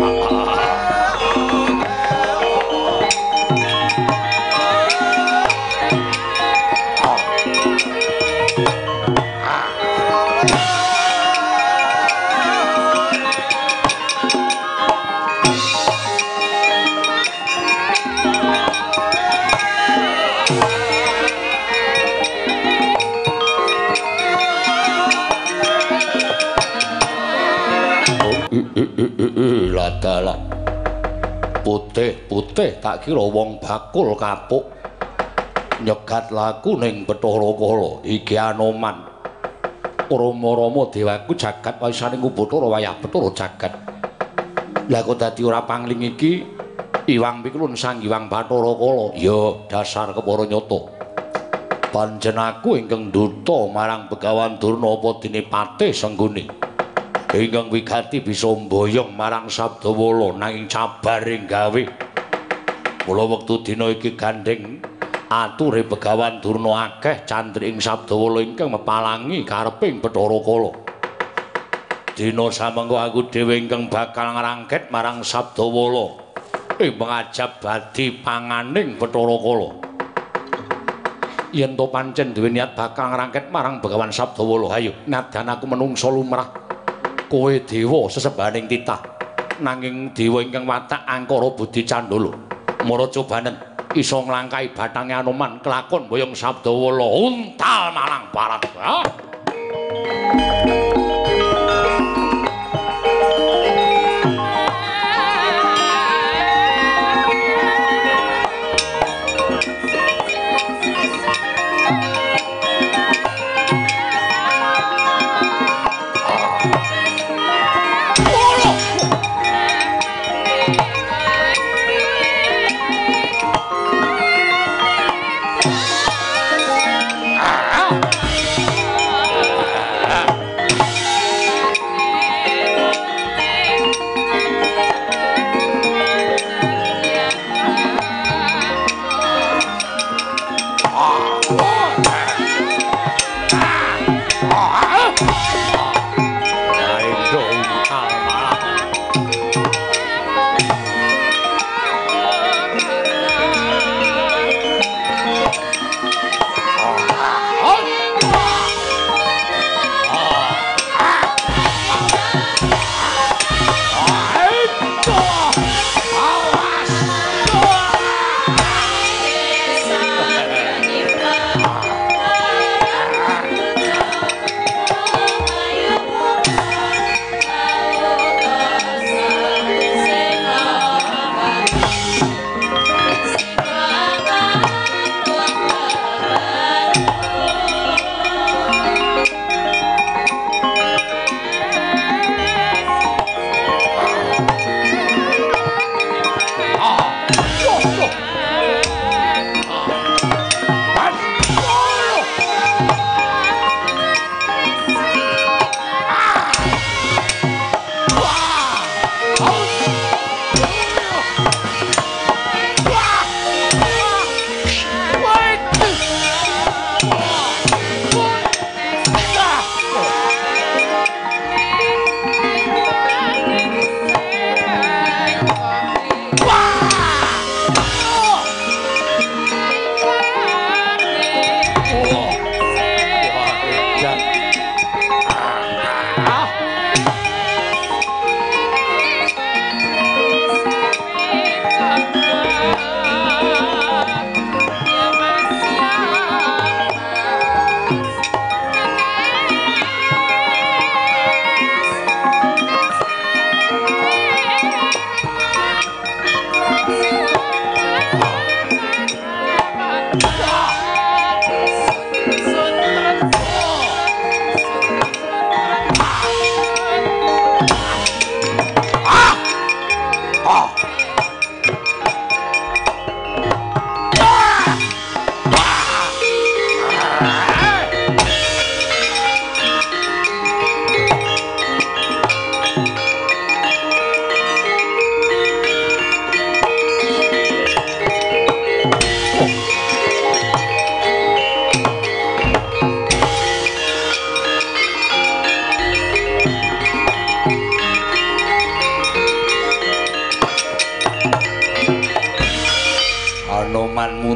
Ladalah putih-putih tak kira wong bakul kapuk nyegat laku ning Bathara Kala iki Anoman Rama-rama dewaku jagat waisane Bathara wayah Bathara jagat. Lah kok dadi ora pangling iki Iwang Pikulun Sang Hyang Bathara Kala ya dasar kepara nyata panjenenganku ingkang nduta marang Begawan Durna apa dene Patih Sengguni ingkang wigati bisa mboyong marang Sabdawala nanging cabaring gawe. Mula wektu dina iki gandeng ature Begawan Durna akeh cantrik ing Sabdawala ingkang mepalangi kareping Bathara Kala. Dina samengko aku dhewe ingkang bakal ngrangket marang Sabdawala ing pangajab badi panganing Bathara Kala. Yen to pancen duwe niat bakal ngrangket marang Begawan Sabdawala, ayo nadan aku menungso lumrah. Kowe dewa sesembaning titah nanging dewa ingkang watak angkara budi candala. Mara cobanen isa nglangkahi bathange Anoman kelakon boyong Sabdawala untal malang barat. Ah.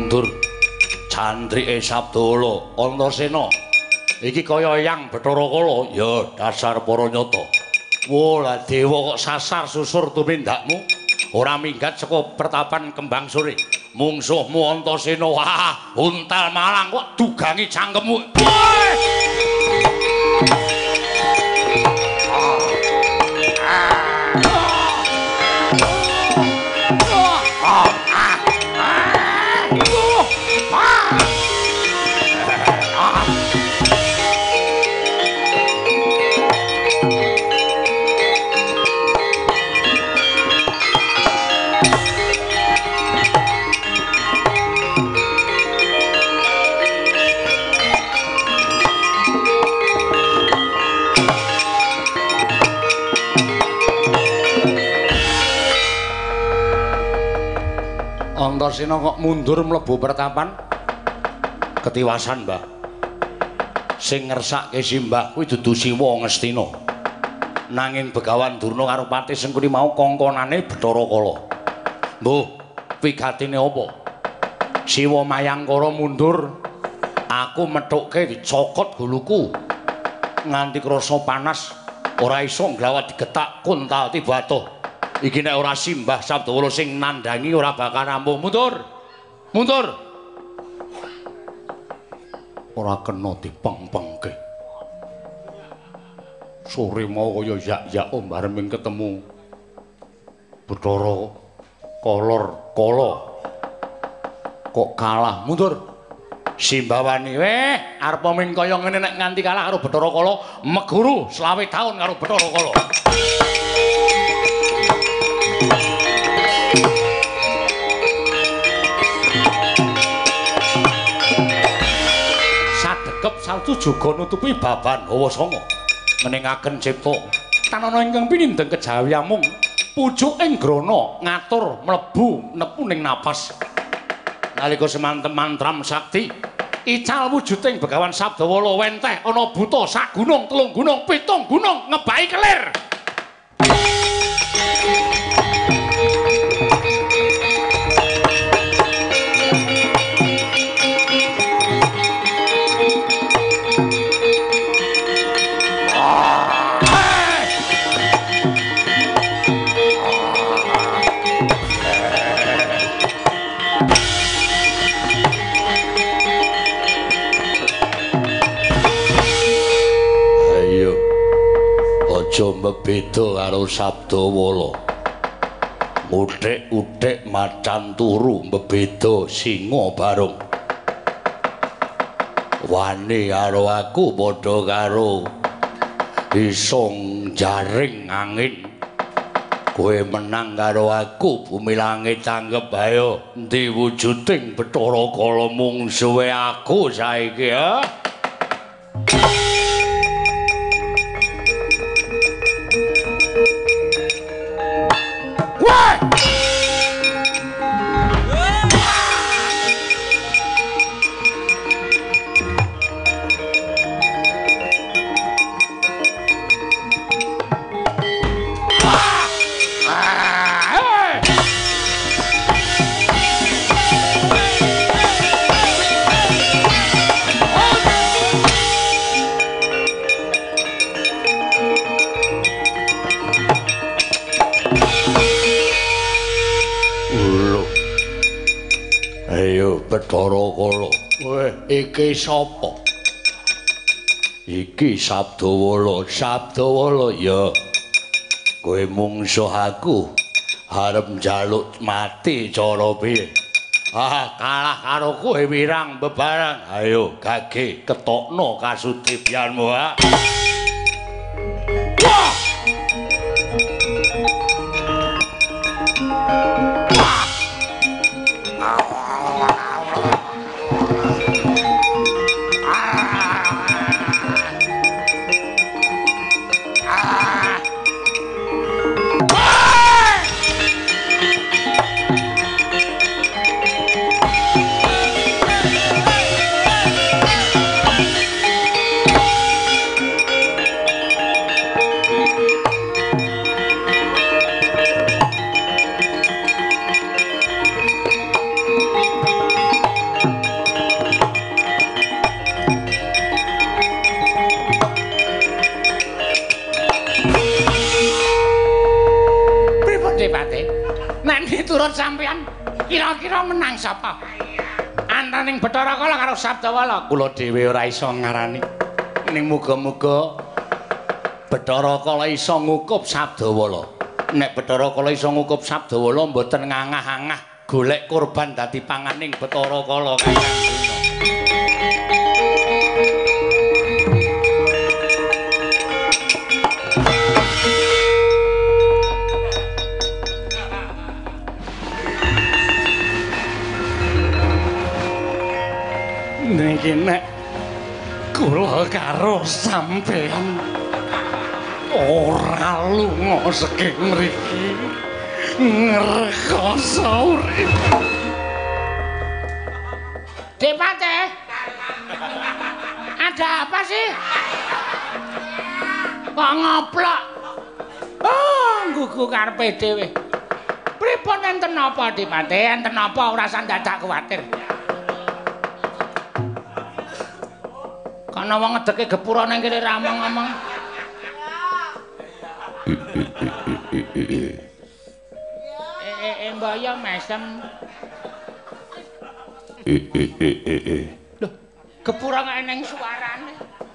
mundur. Candrike Sabdawala Antasena. Iki kaya yang Bathara Kala. Ya dasar para nyata. Wola dewa kok sasar susur tumindakmu. Ora minggat saka pertapan Kembang Sore. Mungsuhmu Antasena wah untal malang kok dugangi cangkemmu. Antasena kok mundur mlebu pertapan ketiwasan Mbah sing ngersake simbah kuwi dudu Siwa Ngastina nanging Begawan Durna karo Pati Sengkuni mau kongkonane Bathara Kala. Mbuh wigatine apa? Siwa Mayangkara mundur aku methuke dicokot guluku nganti krasa panas ora iso nglawat digetak Kuntal Tibatu. Iki nek ora simbah Sabdawala sing nandangi ora bakal rampung. Mundur. Mundur. Ora kena dipeng-pengke. Sore mau kaya yak-yak ombareng ketemu Bathara Kolor Kala. Kok kalah. Mundur. Simbawani weh arep ming kaya ngene nek nganti kalah karo Bathara Kala meguru selawe taun karo Bathara Kala. Sadekep salju juga nutupi baban hawa sanga ngeningaken cipta tanana ingkang pinindeng kejawi amung pucuk ing grana ngatur mlebu nepu ning napas nalika semanten mantram sakti ical wujuding Begawan Sabdawala wenteh ana buta sak gunung telung gunung pitung gunung ngebai kelir. Aja mbeda karo Sabdawala. Uthik-uthik macan turu mbeda singa barung. Wani karo aku padha karo isong jaring angin. Kowe menang karo aku bumi langit tanggep ayo. Endi wujuding Bathara Kala mungsuhe aku saiki ya? Bathara Kala. Weh, iki sapa? Iki Sabdawala, Sabdawala ya. Kowe mungsuh aku arep njaluk mati cara piye? Ah, kalah karo kowe wirang bebarang. Ayo gage ketokno kasudipianmu ha. Wah! Miturut sampean kira-kira menang sapa? Antaning Bathara Kala karo Sabdawala. Kula dhewe ora iso ngarani. Ning muga-muga Bathara Kala iso ngukup Sabdawala. Nek Bathara Kala iso ngukup Sabdawala mboten ngangah-angah golek korban dadi panganing Bathara Kala Kakang niki nek kula karo sampean ora lunga saking mriki ngrekoso urip. Depate. Ada apa sih? Kok ngoplok? Oh, nggugu karepe dhewe. Pripun enten napa, Depate? Enten napa ora usah dadak kuwatir. Ana wong ngedeke gepura ning kene ra ngomong. Eh eh mbaya mesem. Lho, gepura kok eneng suarane.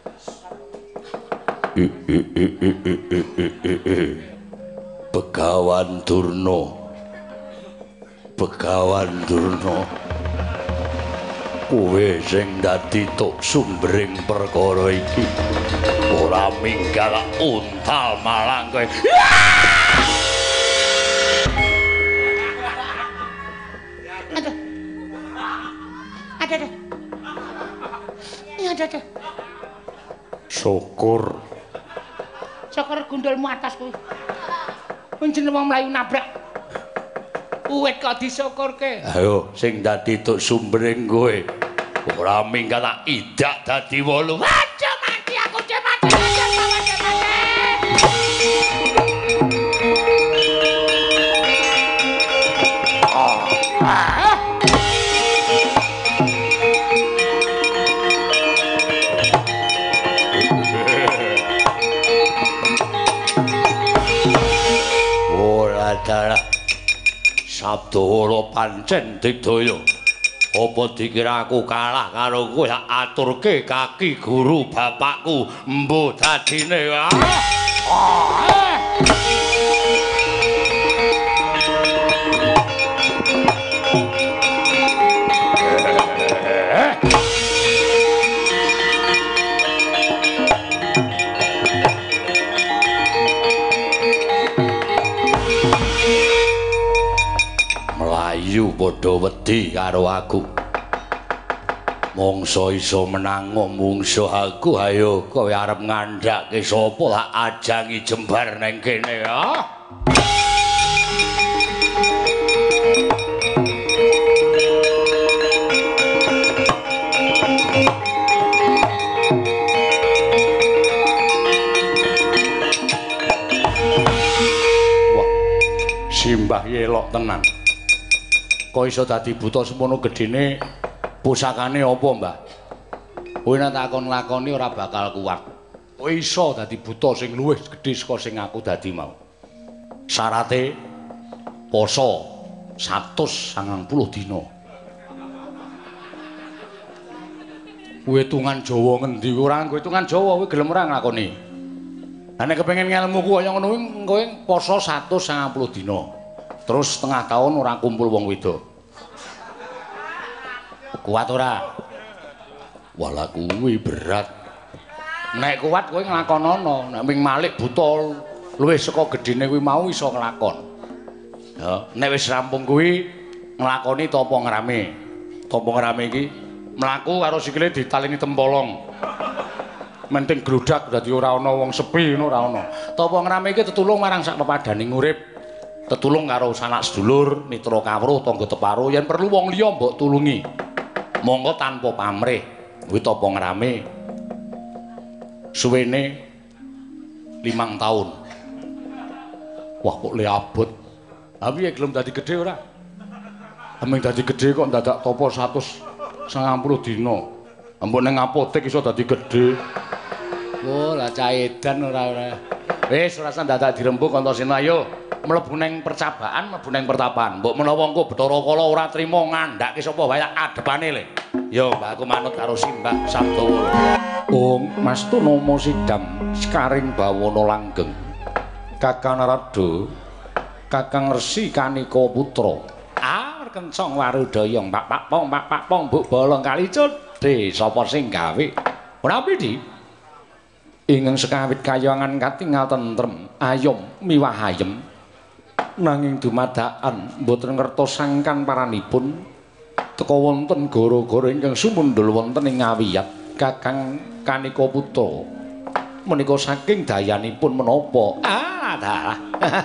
Begawan Durna. Begawan Durna. Kowe sing dadi tok sumbering perkara iki ora minggal untal malang kowe. Ada. Ada ada. Iya ada ada. Syukur. Syukur gundulmu atas kuwi. Panjenengan wong mlayu nabrak. Uwit kok disyukurke. Ayo sing dadi tok sumbering kowe ora minggal idak dadi wolu. Aja mati aku cepet aja bawa cepet. Oh. Ah. Ora dalah Sabdawala pancen digdaya. Apa dikira aku kalah karo kowe aturke kaki guru bapakku mbuh dadine. Melayu padha wedi karo aku. Mongso iso menang mungsuh aku, ayo kowe arep ngandhake sapa tak ajangi jembar ning kene ya. Wah, simbah yelok tenan. Kok iso dadi buta semono gedene pusakane apa, Mbah? Kowe nek takon lakoni ora bakal kuat. Kowe iso dadi buta sing luwih gedhe saka sing aku dadi mau. Syarate poso seratus sangang puluh dina. Kowe tungan Jawa ngendi? Ora kowe tungan Jawa kowe gelem ora nglakoni. Lah nek kepengin ngelmuku kaya ngono kuwi kowe poso seratus sangang puluh dina. Terus setengah tahun ora kumpul wong wedok. Kuat ora? Walah kuwi berat. Nek kuat kowe nglakonono, nek ming malik buta luwih saka gedene kuwi mau iso nglakon. Ya, nek wis rampung kuwi nglakoni tapa ngrame. Tapa ngrame iki mlaku karo sikile ditaleni tempolong. Menting glodak dadi ora ana wong sepi ngono ora ana. Tapa ngrame iki tetulung marang sak pepadaning urip. Tetulung karo sanak sedulur, mitra kawruh, tangga teparo, yen perlu wong liya mbok tulungi. Monggo tanpa pamrih. Kuwi tapa ngrame. Suwene limang tahun. Wah kok le abot. Lah piye gelem dadi gedhe ora? Ameng dadi gedhe kok dadak tapa seratus sangang puluh dina. Ampun ning apotek iso dadi gedhe. Oh, lah cah edan ora ora. Wis ora usah dadak dirembuk Antasena ayo. mlebu ning percabaan, mlebu ning pertapaan. Mbok menawa engko Bathara Kala ora trima ngandhake sapa wae adepane le. Ya mbak aku manut karo Simbah Sabdawala. Ong Mastunama Sidam Skaring Bawana Langgeng. Kakang Narada, Kakang Resi Kanika Putra. Ah kencang warudaya Pak Pak Pong, Pak Pak Pong, Mbok Bolong Kalicut. De sapa sing gawe? Ora pidi. Ingkang sekawit kayangan katingal tentrem, ayom miwah ayem. Nanging dumadakan mboten ngertos sangkan paranipun. Teka wonten gara-gara ingkang sumundul wonten ing ngawiyat Kakang Kanika Putra menika saking dayanipun menapa ah dah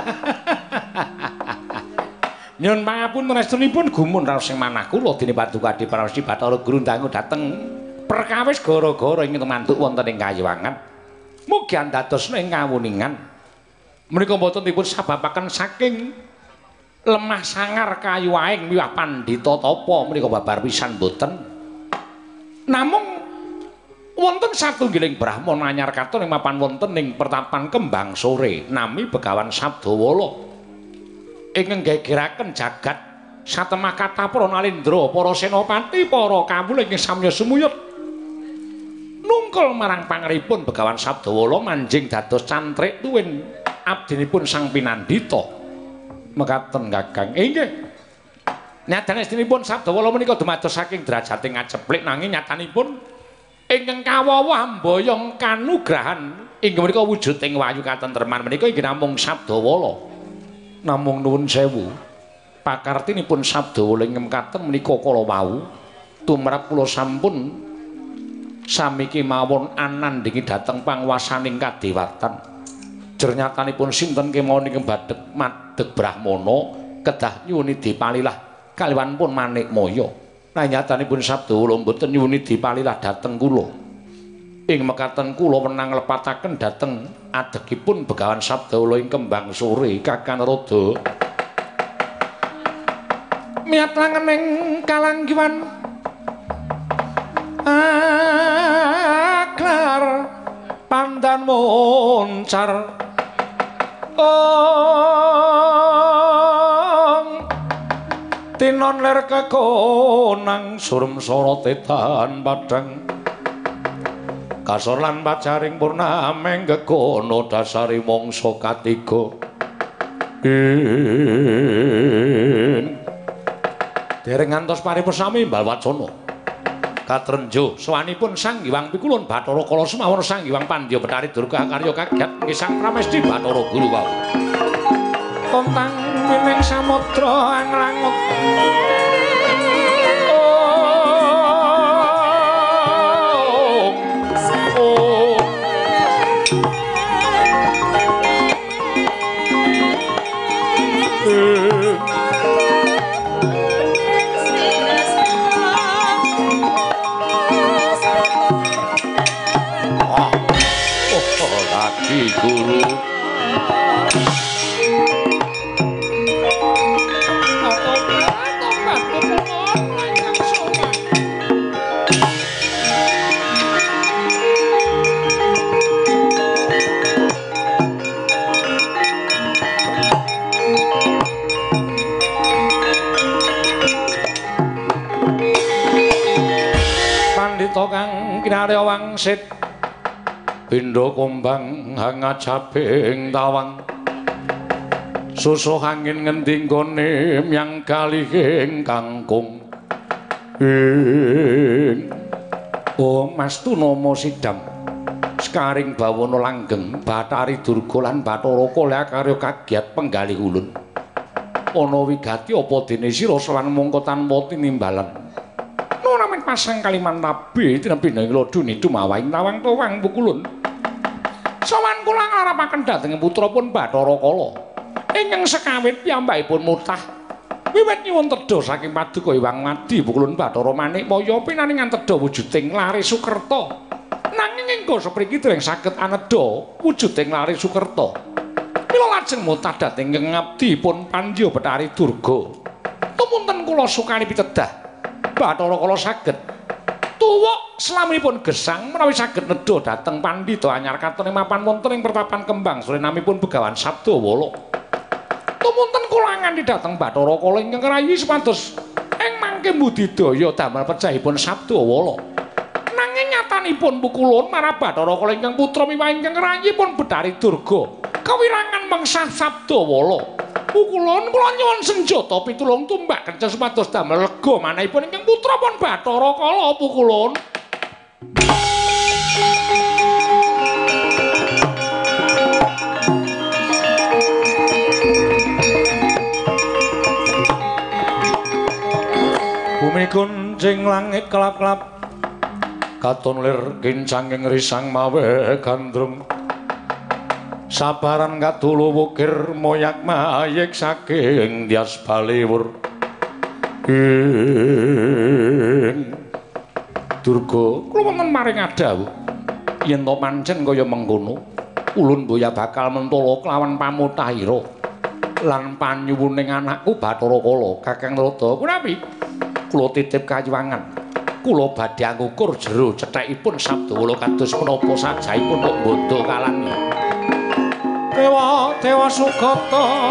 nyun pangapunten estunipun gumun raos sing manah kula dene Padukadi Praosi Bathara Guru dangu dhateng perkawis gara-gara ingkang mantuk wonten ing kayangan mugi andadosna ing kawuningan menika mboten dipun sababaken saking lemah sangar kayu aing miwah pandhita tapa menika babar pisan boten namung wonten satunggiling brahmana anyar katon ing mapan wonten ing pertapan Kembang Sore nami Begawan Sabdawala ingkang gegeraken jagat satemah kathah para nalendra para senopati para kawula ingkang samya sumuyut nungkul marang pangripun Begawan Sabdawala manjing dados cantrik tuwin abdinipun Sang Pinandhita mekaten Kakang. Inggih. Nyatane estinipun Sabdawala menika dumados saking derajating ngaceplik nanging nyatanipun ingkang kawawah mboyong kanugrahan inggih menika wujuding wayu katentreman menika inggih namung Sabdawala. Namung nuwun sewu. Pakartinipun Sabdawala ing mekaten menika kala wau tumrap kula sampun sami kemawon anandhingi dhateng panguwasaning kadewatan. Jernyatanipun sinten kemawon ing badhek madheg brahmana kedah nyuwuni dipalilah kaliwan pun Manikmaya. Nah nyatanipun Sabdawala mboten nyuwuni dipalilah dhateng kula. Ing mekaten kula wenang lepataken dhateng adegipun Begawan Sabdawala ing Kembang Sore Kakang Narada. Miat langening kalanggiwan aklar pandan moncar ong tinon ler kekonang surem sorotetan padang kasor lan pacaring purnameng kekono dasari mongso katiga ing dereng ngantos paripesami mbal wacana katrenjo sawanipun Sang Hyang Pikulun Bathara Kala sumawon Sang Hyang Pandya Betari Durga karya kagiat nggih Sang Pramesti Bathara Guru wau kontang mining samudra anglangut Guru Pandhita kang kinarya wangsit Pindha kumbang hangajabing tawang susuh angin ngendi nggone myang kalihing kangkung ing oh Mastunama Sidam Skaring Bawana Langgeng Bathari Durga lan Bathara Kala karya kagiat penggalih ulun ana wigati apa dene sira sawan mongko tanpa tinimbalan nuramen pasang kaliman tabe tinepi ing lodune dumawahing tawang tawang pukulun sawan kula ngarapaken dhateng putra pun Bathara Kala ingkang sekawit piyambakipun mutah wiwit nyuwun tedha saking Paduka Hyang Madi pukulun Bathara Manikmaya pinaringan tedha wujuding Lare Sukerta nanging engko sapriki dereng saged anedha wujuding Lare Sukerta mila lajeng mutah dhateng ngabdi pun Pandya Betari Durga tumunten kula sukani pitedah Bathara Kala saged tuwuk slaminipun gesang menawi saged nedha dhateng pandhita anyar katon mapan wonten ing pertapan Kembang Sore namipun Begawan Sabdawala tumunten kula nganti dhateng Bathara Kala ingkang rayi supados ing mangke budidaya damel pecahipun Sabdawala. Nanging nyatanipun pukulun marang Bathara Kala ingkang putra miwah ingkang rayi pun Bedari Durga. Kawirangan mengsah Sabdawala. Pukulun kula nyuwun senjata pitulung tumbak kenceng supados damel lega manahipun ingkang putra pun Bathara Kala pukulun. Bumi kuncing langit kelap-kelap katon lir kincang ing risang mawe gandrung sabaran katulu wukir moyak mayik saking dias baliwur ing Durga kula wonten maring adawu yen to pancen kaya mengkono ulun boya bakal mentala kelawan pamutahira lan panyuwuning anakku Bathara Kala Kakang Rada punapi kula titip kayuwangan kula badhe ngukur jero cethekipun Sabdawala kados menapa sajaipun kok bondo kalangi Dewa Dewa Sugata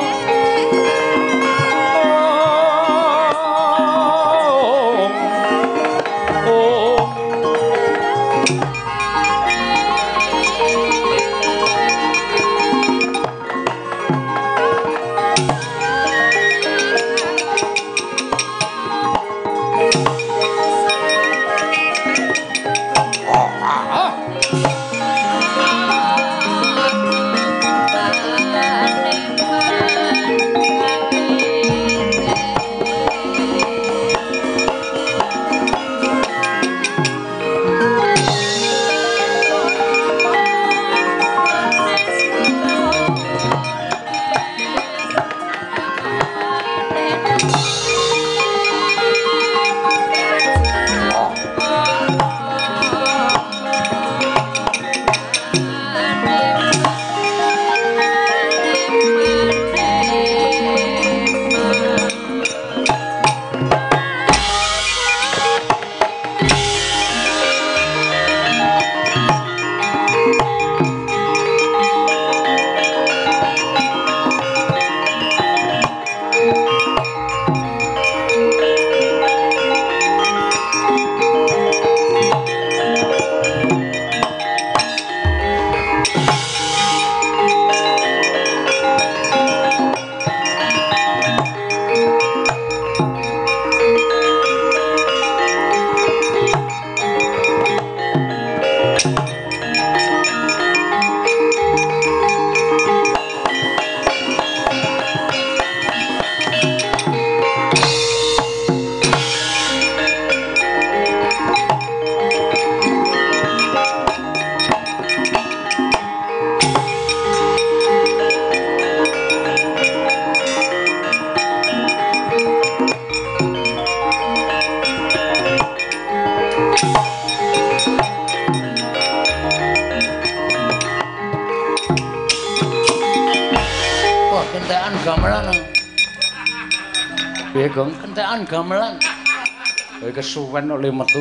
kentekan gamelan. Kowe kesuwen oleh metu.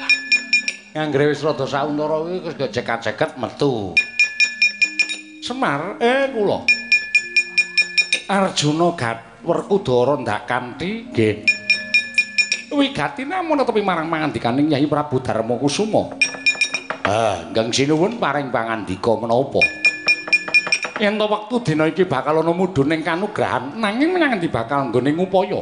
Nganggre wis rada sauntara kuwi wis gak cekat-ceket metu. Semar, eh kula. Arjuna gat Werkudara ndak kanthi nggih. Wigati namung netepi marang pangandikaning Nyai Prabu Darma Kusuma. Ah, ingkang sinuwun paring pangandika menapa? Yen to wektu dina iki bakal ana mudhun ing kanugrahan nanging menyang endi bakal nggone ngupaya.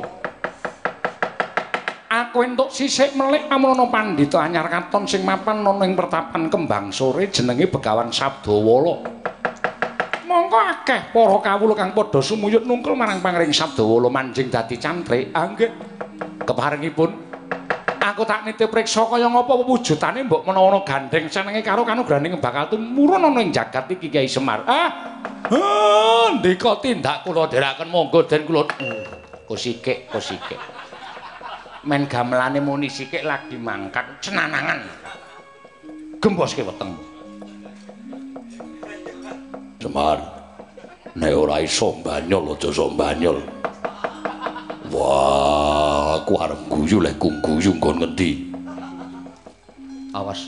Aku entuk sisik melik amun ana pandhita anyar katon sing mapan ana ing pertapan Kembang Sore jenenge Begawan Sabdawala. Mongko akeh para kawula kang padha sumuyut nungkul marang pangring Sabdawala manjing dadi cantrik. Ah nggih. Keparengipun aku tak nitip priksa kaya ngapa wujudane mbok menawa gandeng senenge karo kanugrahaning bakal tumurun ana ing jagat iki Kyai Semar. Ah. Ah, ndika tindak kula dherekaken monggo den kula kusikik kusikik. Men gamelane muni sikik lagi mangkat cenanangan. Gemboske weteng. Semar. Nek ora iso mbanyol aja iso mbanyol. Wah, aku arep guyu lek guyu nggon ngendi. Awas.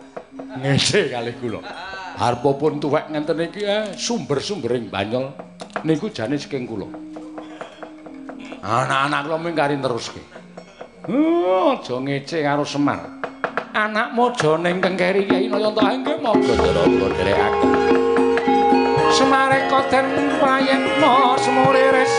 Ngece kalih kula. Harpapun tuwek ngenten iki eh, sumber-sumbering banyol. Niku jane saking kula. Anak-anak kula mingkari teruske. Oh, aja ngece karo Semar. Anakmu aja ning kengkeri Kyai Nayanta nggih monggo Ndara dherekaken. Semare koden prayekna semuriris.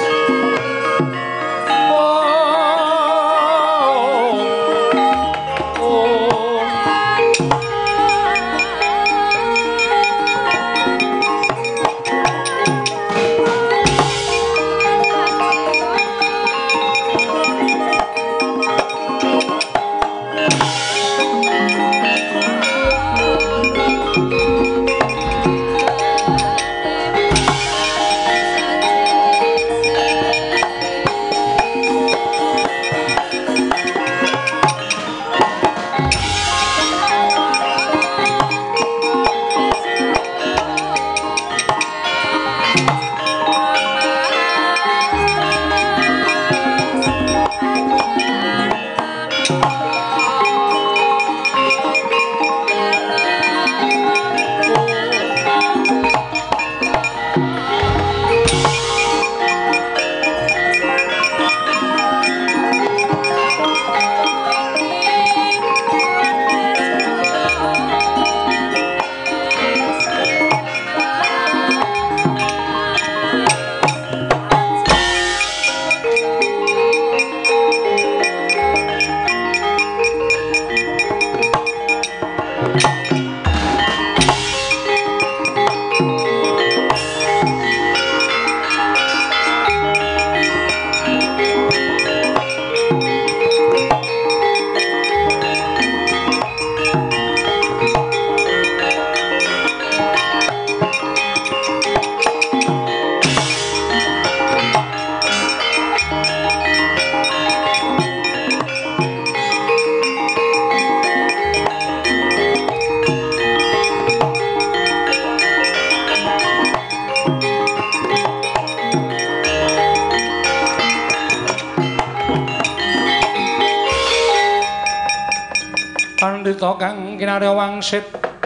Pandhita kang kinarya wangsit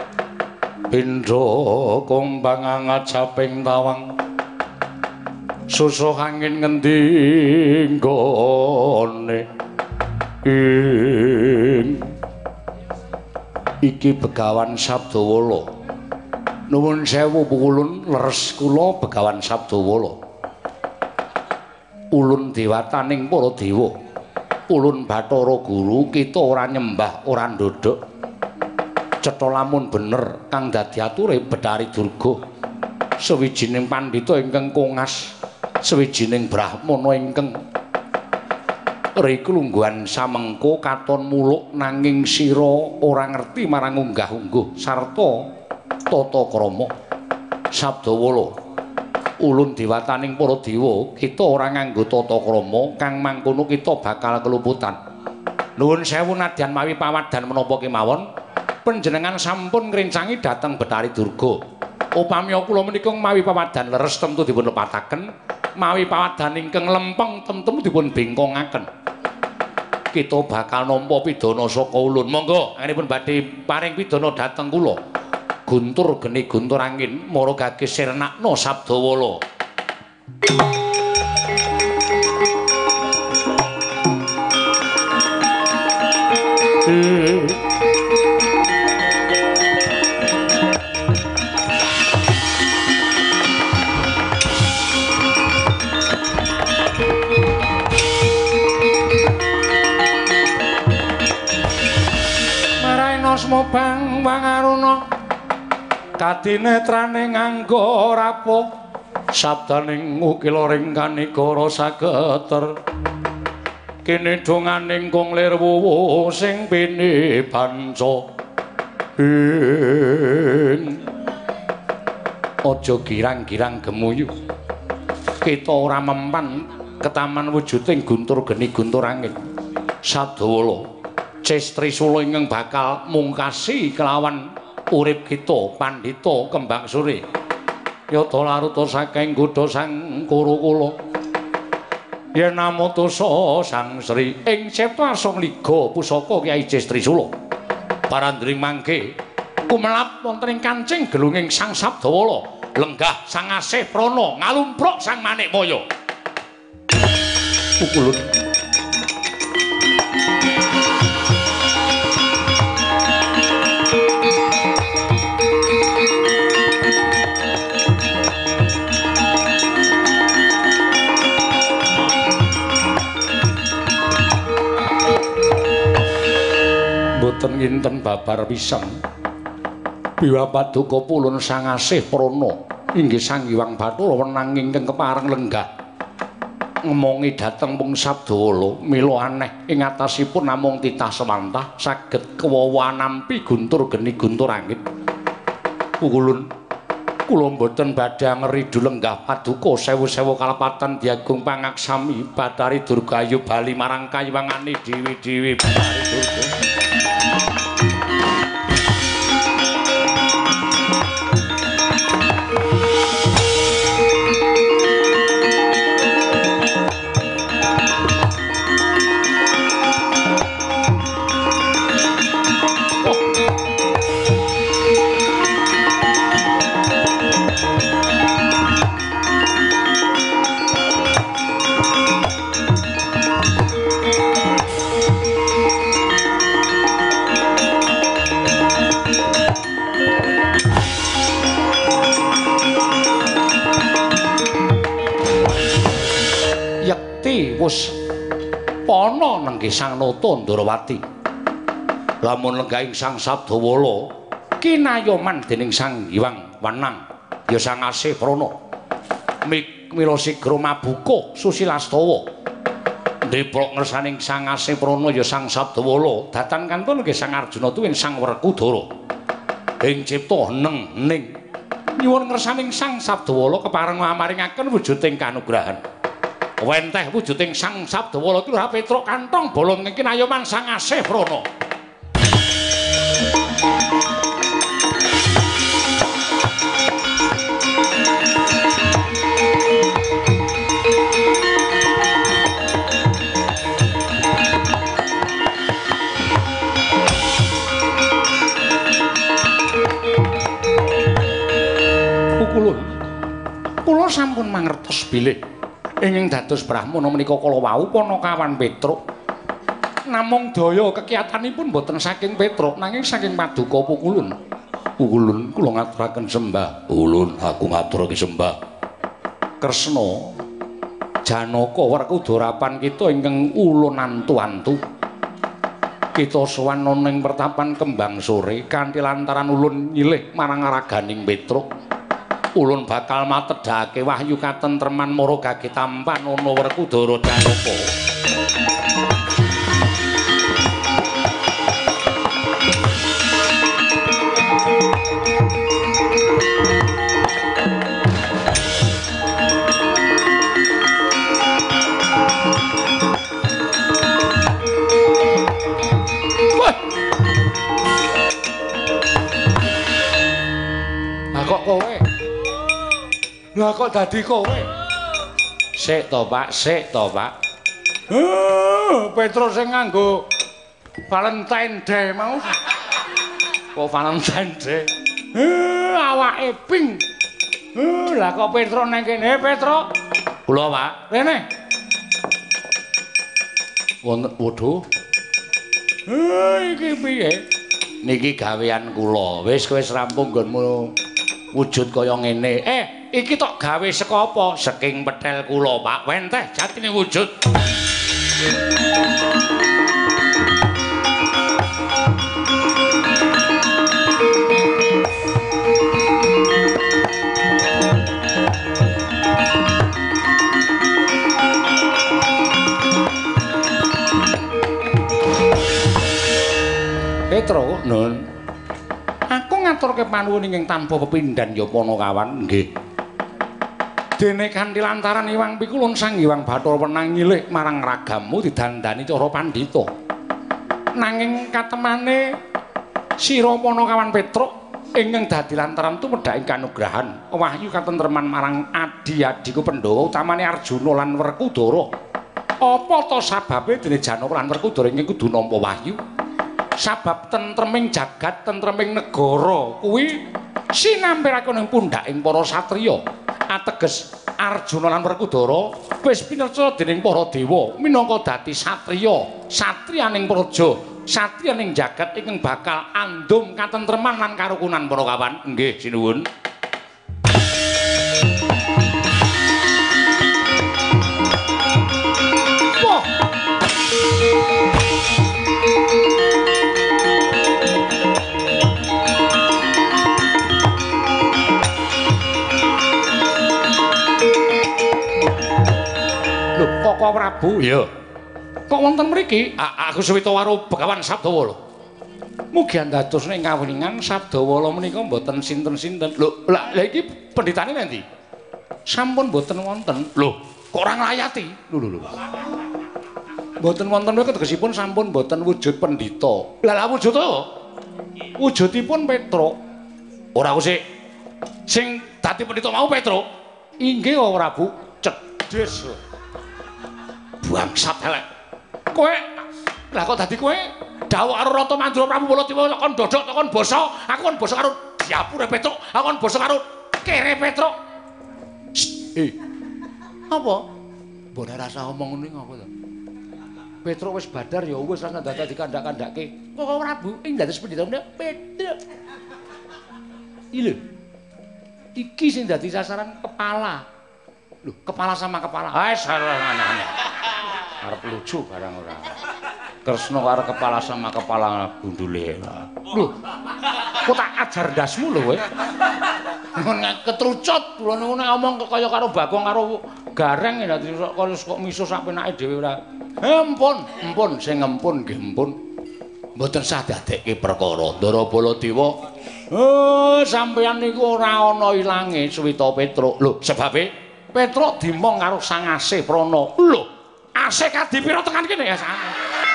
pindha kumbang ngajaping tawang susuh angin ngendi nggone ing iki Begawan Sabdawala. Nuwun sewu pukulun leres kula Begawan Sabdawala. Ulun dewataning para dewa. Ulun Bathara Guru kita ora nyembah ora ndodhok. Cetha lamun bener kang dadi ature Bathari Durga. Sawijining pandhita ingkang kongas, sawijining brahmana ingkang riklungguhan samengko katon muluk nanging sira ora ngerti marang unggah-ungguh sarta tata krama. Sabdawala ulun dewataning para dewa kita ora nganggo tata krama kang mangkono kita bakal keluputan. Nuwun sewu nadyan mawi pawadhan menapa kemawon panjenengan sampun ngrencangi dhateng Bathari Durga. Upami kula menika mawi pawadhan leres temtu dipun lepataken, mawi pawadhan ingkang lempeng temtu dipun bengkongaken. Kita bakal nampa pidana saka ulun. Monggo anipun badhe paring pidana dhateng kula. Guntur geni guntur angin mara gage sirnakna Sabdawala. Maraina smobang wangaruna katinetrane nganggo rapuh sabdaning ukila ringkanigara sageter kene donganing konglir wuwu sing pini banca ing aja girang-girang gemuyu kita ora mempan ketaman wujuding guntur geni guntur angin Sabdawala Cestrisula ingkang bakal mungkasi kelawan urip kita pandhita kembang sore yata laruta saking godha sang kuru kula yen namutusa sang Sri ing cipta asong liga pusaka Kyai Cestrisula parandring mangke kumelap wonten ing kancing gelunging sang Sabdawala lenggah sang asih prana ngalumpruk sang manik maya pukulun boten nginten babar pisan biwa paduka pulun sang asih prana inggih sang Hyang Bathara wenang ingkang kepareng lenggah ngomongi dhateng Pung Sabdawala mila aneh ing atasipun namung titah semantah saged kewawa nampi guntur geni guntur angin pukulun kula mboten badhe ngridu lenggah paduka sewu-sewu kalepatan diagung pangaksami Bathari Durgayu bali marang kayiwangane dewi-dewi Bathari Durga wis ana nenggih Sang Nata Ndarawati. Lamun lenggahing Sang Sabdawala kinayoman dening Sang Hyang Wenang ya Sang Asih Prana. Mila sigra mabuka Susilastawa. Ndeprok ngersaning Sang Asih Prana ya Sang Sabdawala datan kantun nggih Sang Arjuna tuwin Sang Werkudara. Ing cipta neng ning nyuwun ngersaning Sang Sabdawala kepareng maringaken wujuding kanugrahan. Wenteh wujuding Sang Sabdawala iki ora Petruk kantong bolong ing kinayoman Sang Asih Prana. Pukulun. Kula sampun mangertos bilih ingkang dados Brahmana menika kala wau Panakawan Petruk. Namung daya kekiyatanipun boten saking Petruk nanging saking Paduka Pukulun. Pukulun kula ngaturaken sembah. Ulun aku ngaturake sembah. Kresna Janaka Werkudarapan kita ingkang ulun antu-antu. Kita sowan ning pertapan Kembang Sore kanthi lantaran ulun nyilih marang raganing Petruk. Ulun bakal matedhake wahyu katentreman mara gagetampan ana Werkudara Janaka. Wah! Lah kok kowe? Lah kok dadi kowe? Sik to, Pak, sik to, Pak. Uh, Petrus sing nganggo Valentine Day mau. Kok Valentine Day? Uh, awake pink. Uh, lah kok Petrus nang kene, Petrus? Kula, Pak. Rene. Wonten waduh. Uh, iki piye? Niki gawean kula. Wis wis rampung nggonmu wujud kaya ngene. Eh, iki tok gawe saka apa? Saking petel kula, Pak. Wenteh jatine wujud. Petro, Nun. Aku ngaturke panuwun ingkang tanpa pepindhan ya Panakawan, nggih. Dene kanthi lantaran Hyang Pikulun Sang Hyang Bathara wenang nyilih marang ragamu didandani cara pandhita. Nanging katemane sira Panakawan Petruk ingkang dadi lantaran tumedhaking kanugrahan wahyu katentreman marang adi-adiku Pandhawa utamane Arjuna lan Werkudara. Apa ta sababe dene Janaka lan Werkudara ingkang kudu nampa wahyu? Sabab tentreming jagat, tentreming negara kuwi sinampirake ning pundhaking para satriya ateges Arjuna lan Werkudara wis pinercaya dening para dewa minangka dadi satriya satriyaning praja satriyaning jagat ingkang bakal andum katentreman lan karukunan para kawan. Nggih sinuwun. Koko Prabu, iya. Kok wonten mriki? Aku Suwitawara Begawan Sabdawala. Mugi andados ing kawringan Sabdawala menika mboten sinten-sinten. Lho, lha iki pendhitane endi? Sampun mboten wonten. Lho, kok ora nglayati? Lho lho lho. Mboten wonten menika tegesipun sampun mboten wujud pendhita. Lah lha wujud to? Wujudipun Petruk. Ora sik sing dadi pendhita mau Petruk. Inggih Koko Prabu, cedhes. Bangsat elek. Kowe lah kok dadi kowe dawuh karo Rata Mandura Prabu Baladewa kon dodok kon basa, aku kon basa karo Diapure Petruk, aku kon basa karo Kere Petruk. Eh. Apa? Mbok ora rasa omong ngene apa to? Petruk wis badar ya wis ana dadi dikandak-kandake. Kok Prabu ing dados pendhita Petruk. Iki lho. Iki sing dadi sasaran kepala. Lho, kepala sama kepala. Ah, salah aneh-aneh. Arep lucu barang ora. Kresna karo kepala sama kepala gundule. Lho. Kok tak ajar ndasmu lho kowe. Nek ketrucut lho nek ngomong kaya karo Bagong karo Gareng dadi kok miso sak penake dhewe ora. Ampun, ampun sing ngempun nggih ampun. Mboten sah dadekke perkara. Ndara Baladewa. Oh, sampeyan niku ora ana ilange Suwita Petruk. Lho, sebabe Petruk dimong karo Sang Asih Prana. Lho, Asih kadipira tekan kene ya Sang.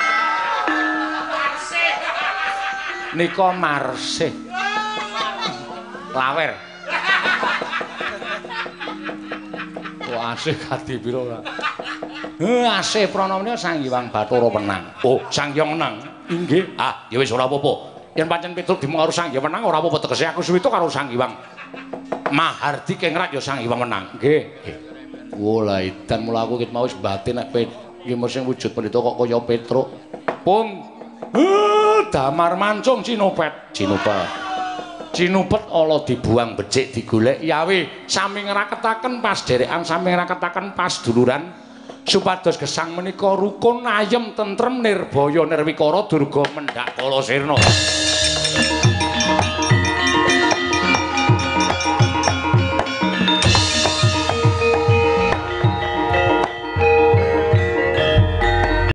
Nika Marsih. Lawer. Oh, Asih kadipira ora. Heh, Asih Prana menika Sang Hyang Bathara Wenang. Oh, Sang Hyang Wenang. Inggih. Ah, ya wis ora apa-apa. Yen pancen Petruk dimong karo Sang Hyang Wenang ora apa-apa tegese aku Suwita karo Sang Hyang Mahardi kengrat ya Sang Hyang Wenang. Nggih. Oh lah edan mula aku ket mau wis batin nek iki sing wujud pendhita kok kaya Petruk. Pung. Heh, damar mancung cinopet, cinopet. Cinupet ala dibuang becik digolek yawe sami ngraketaken pas derekan sami ngraketaken pas duluran supados gesang menika rukun ayem tentrem nirbaya nirwikara durga mendhak kala sirna.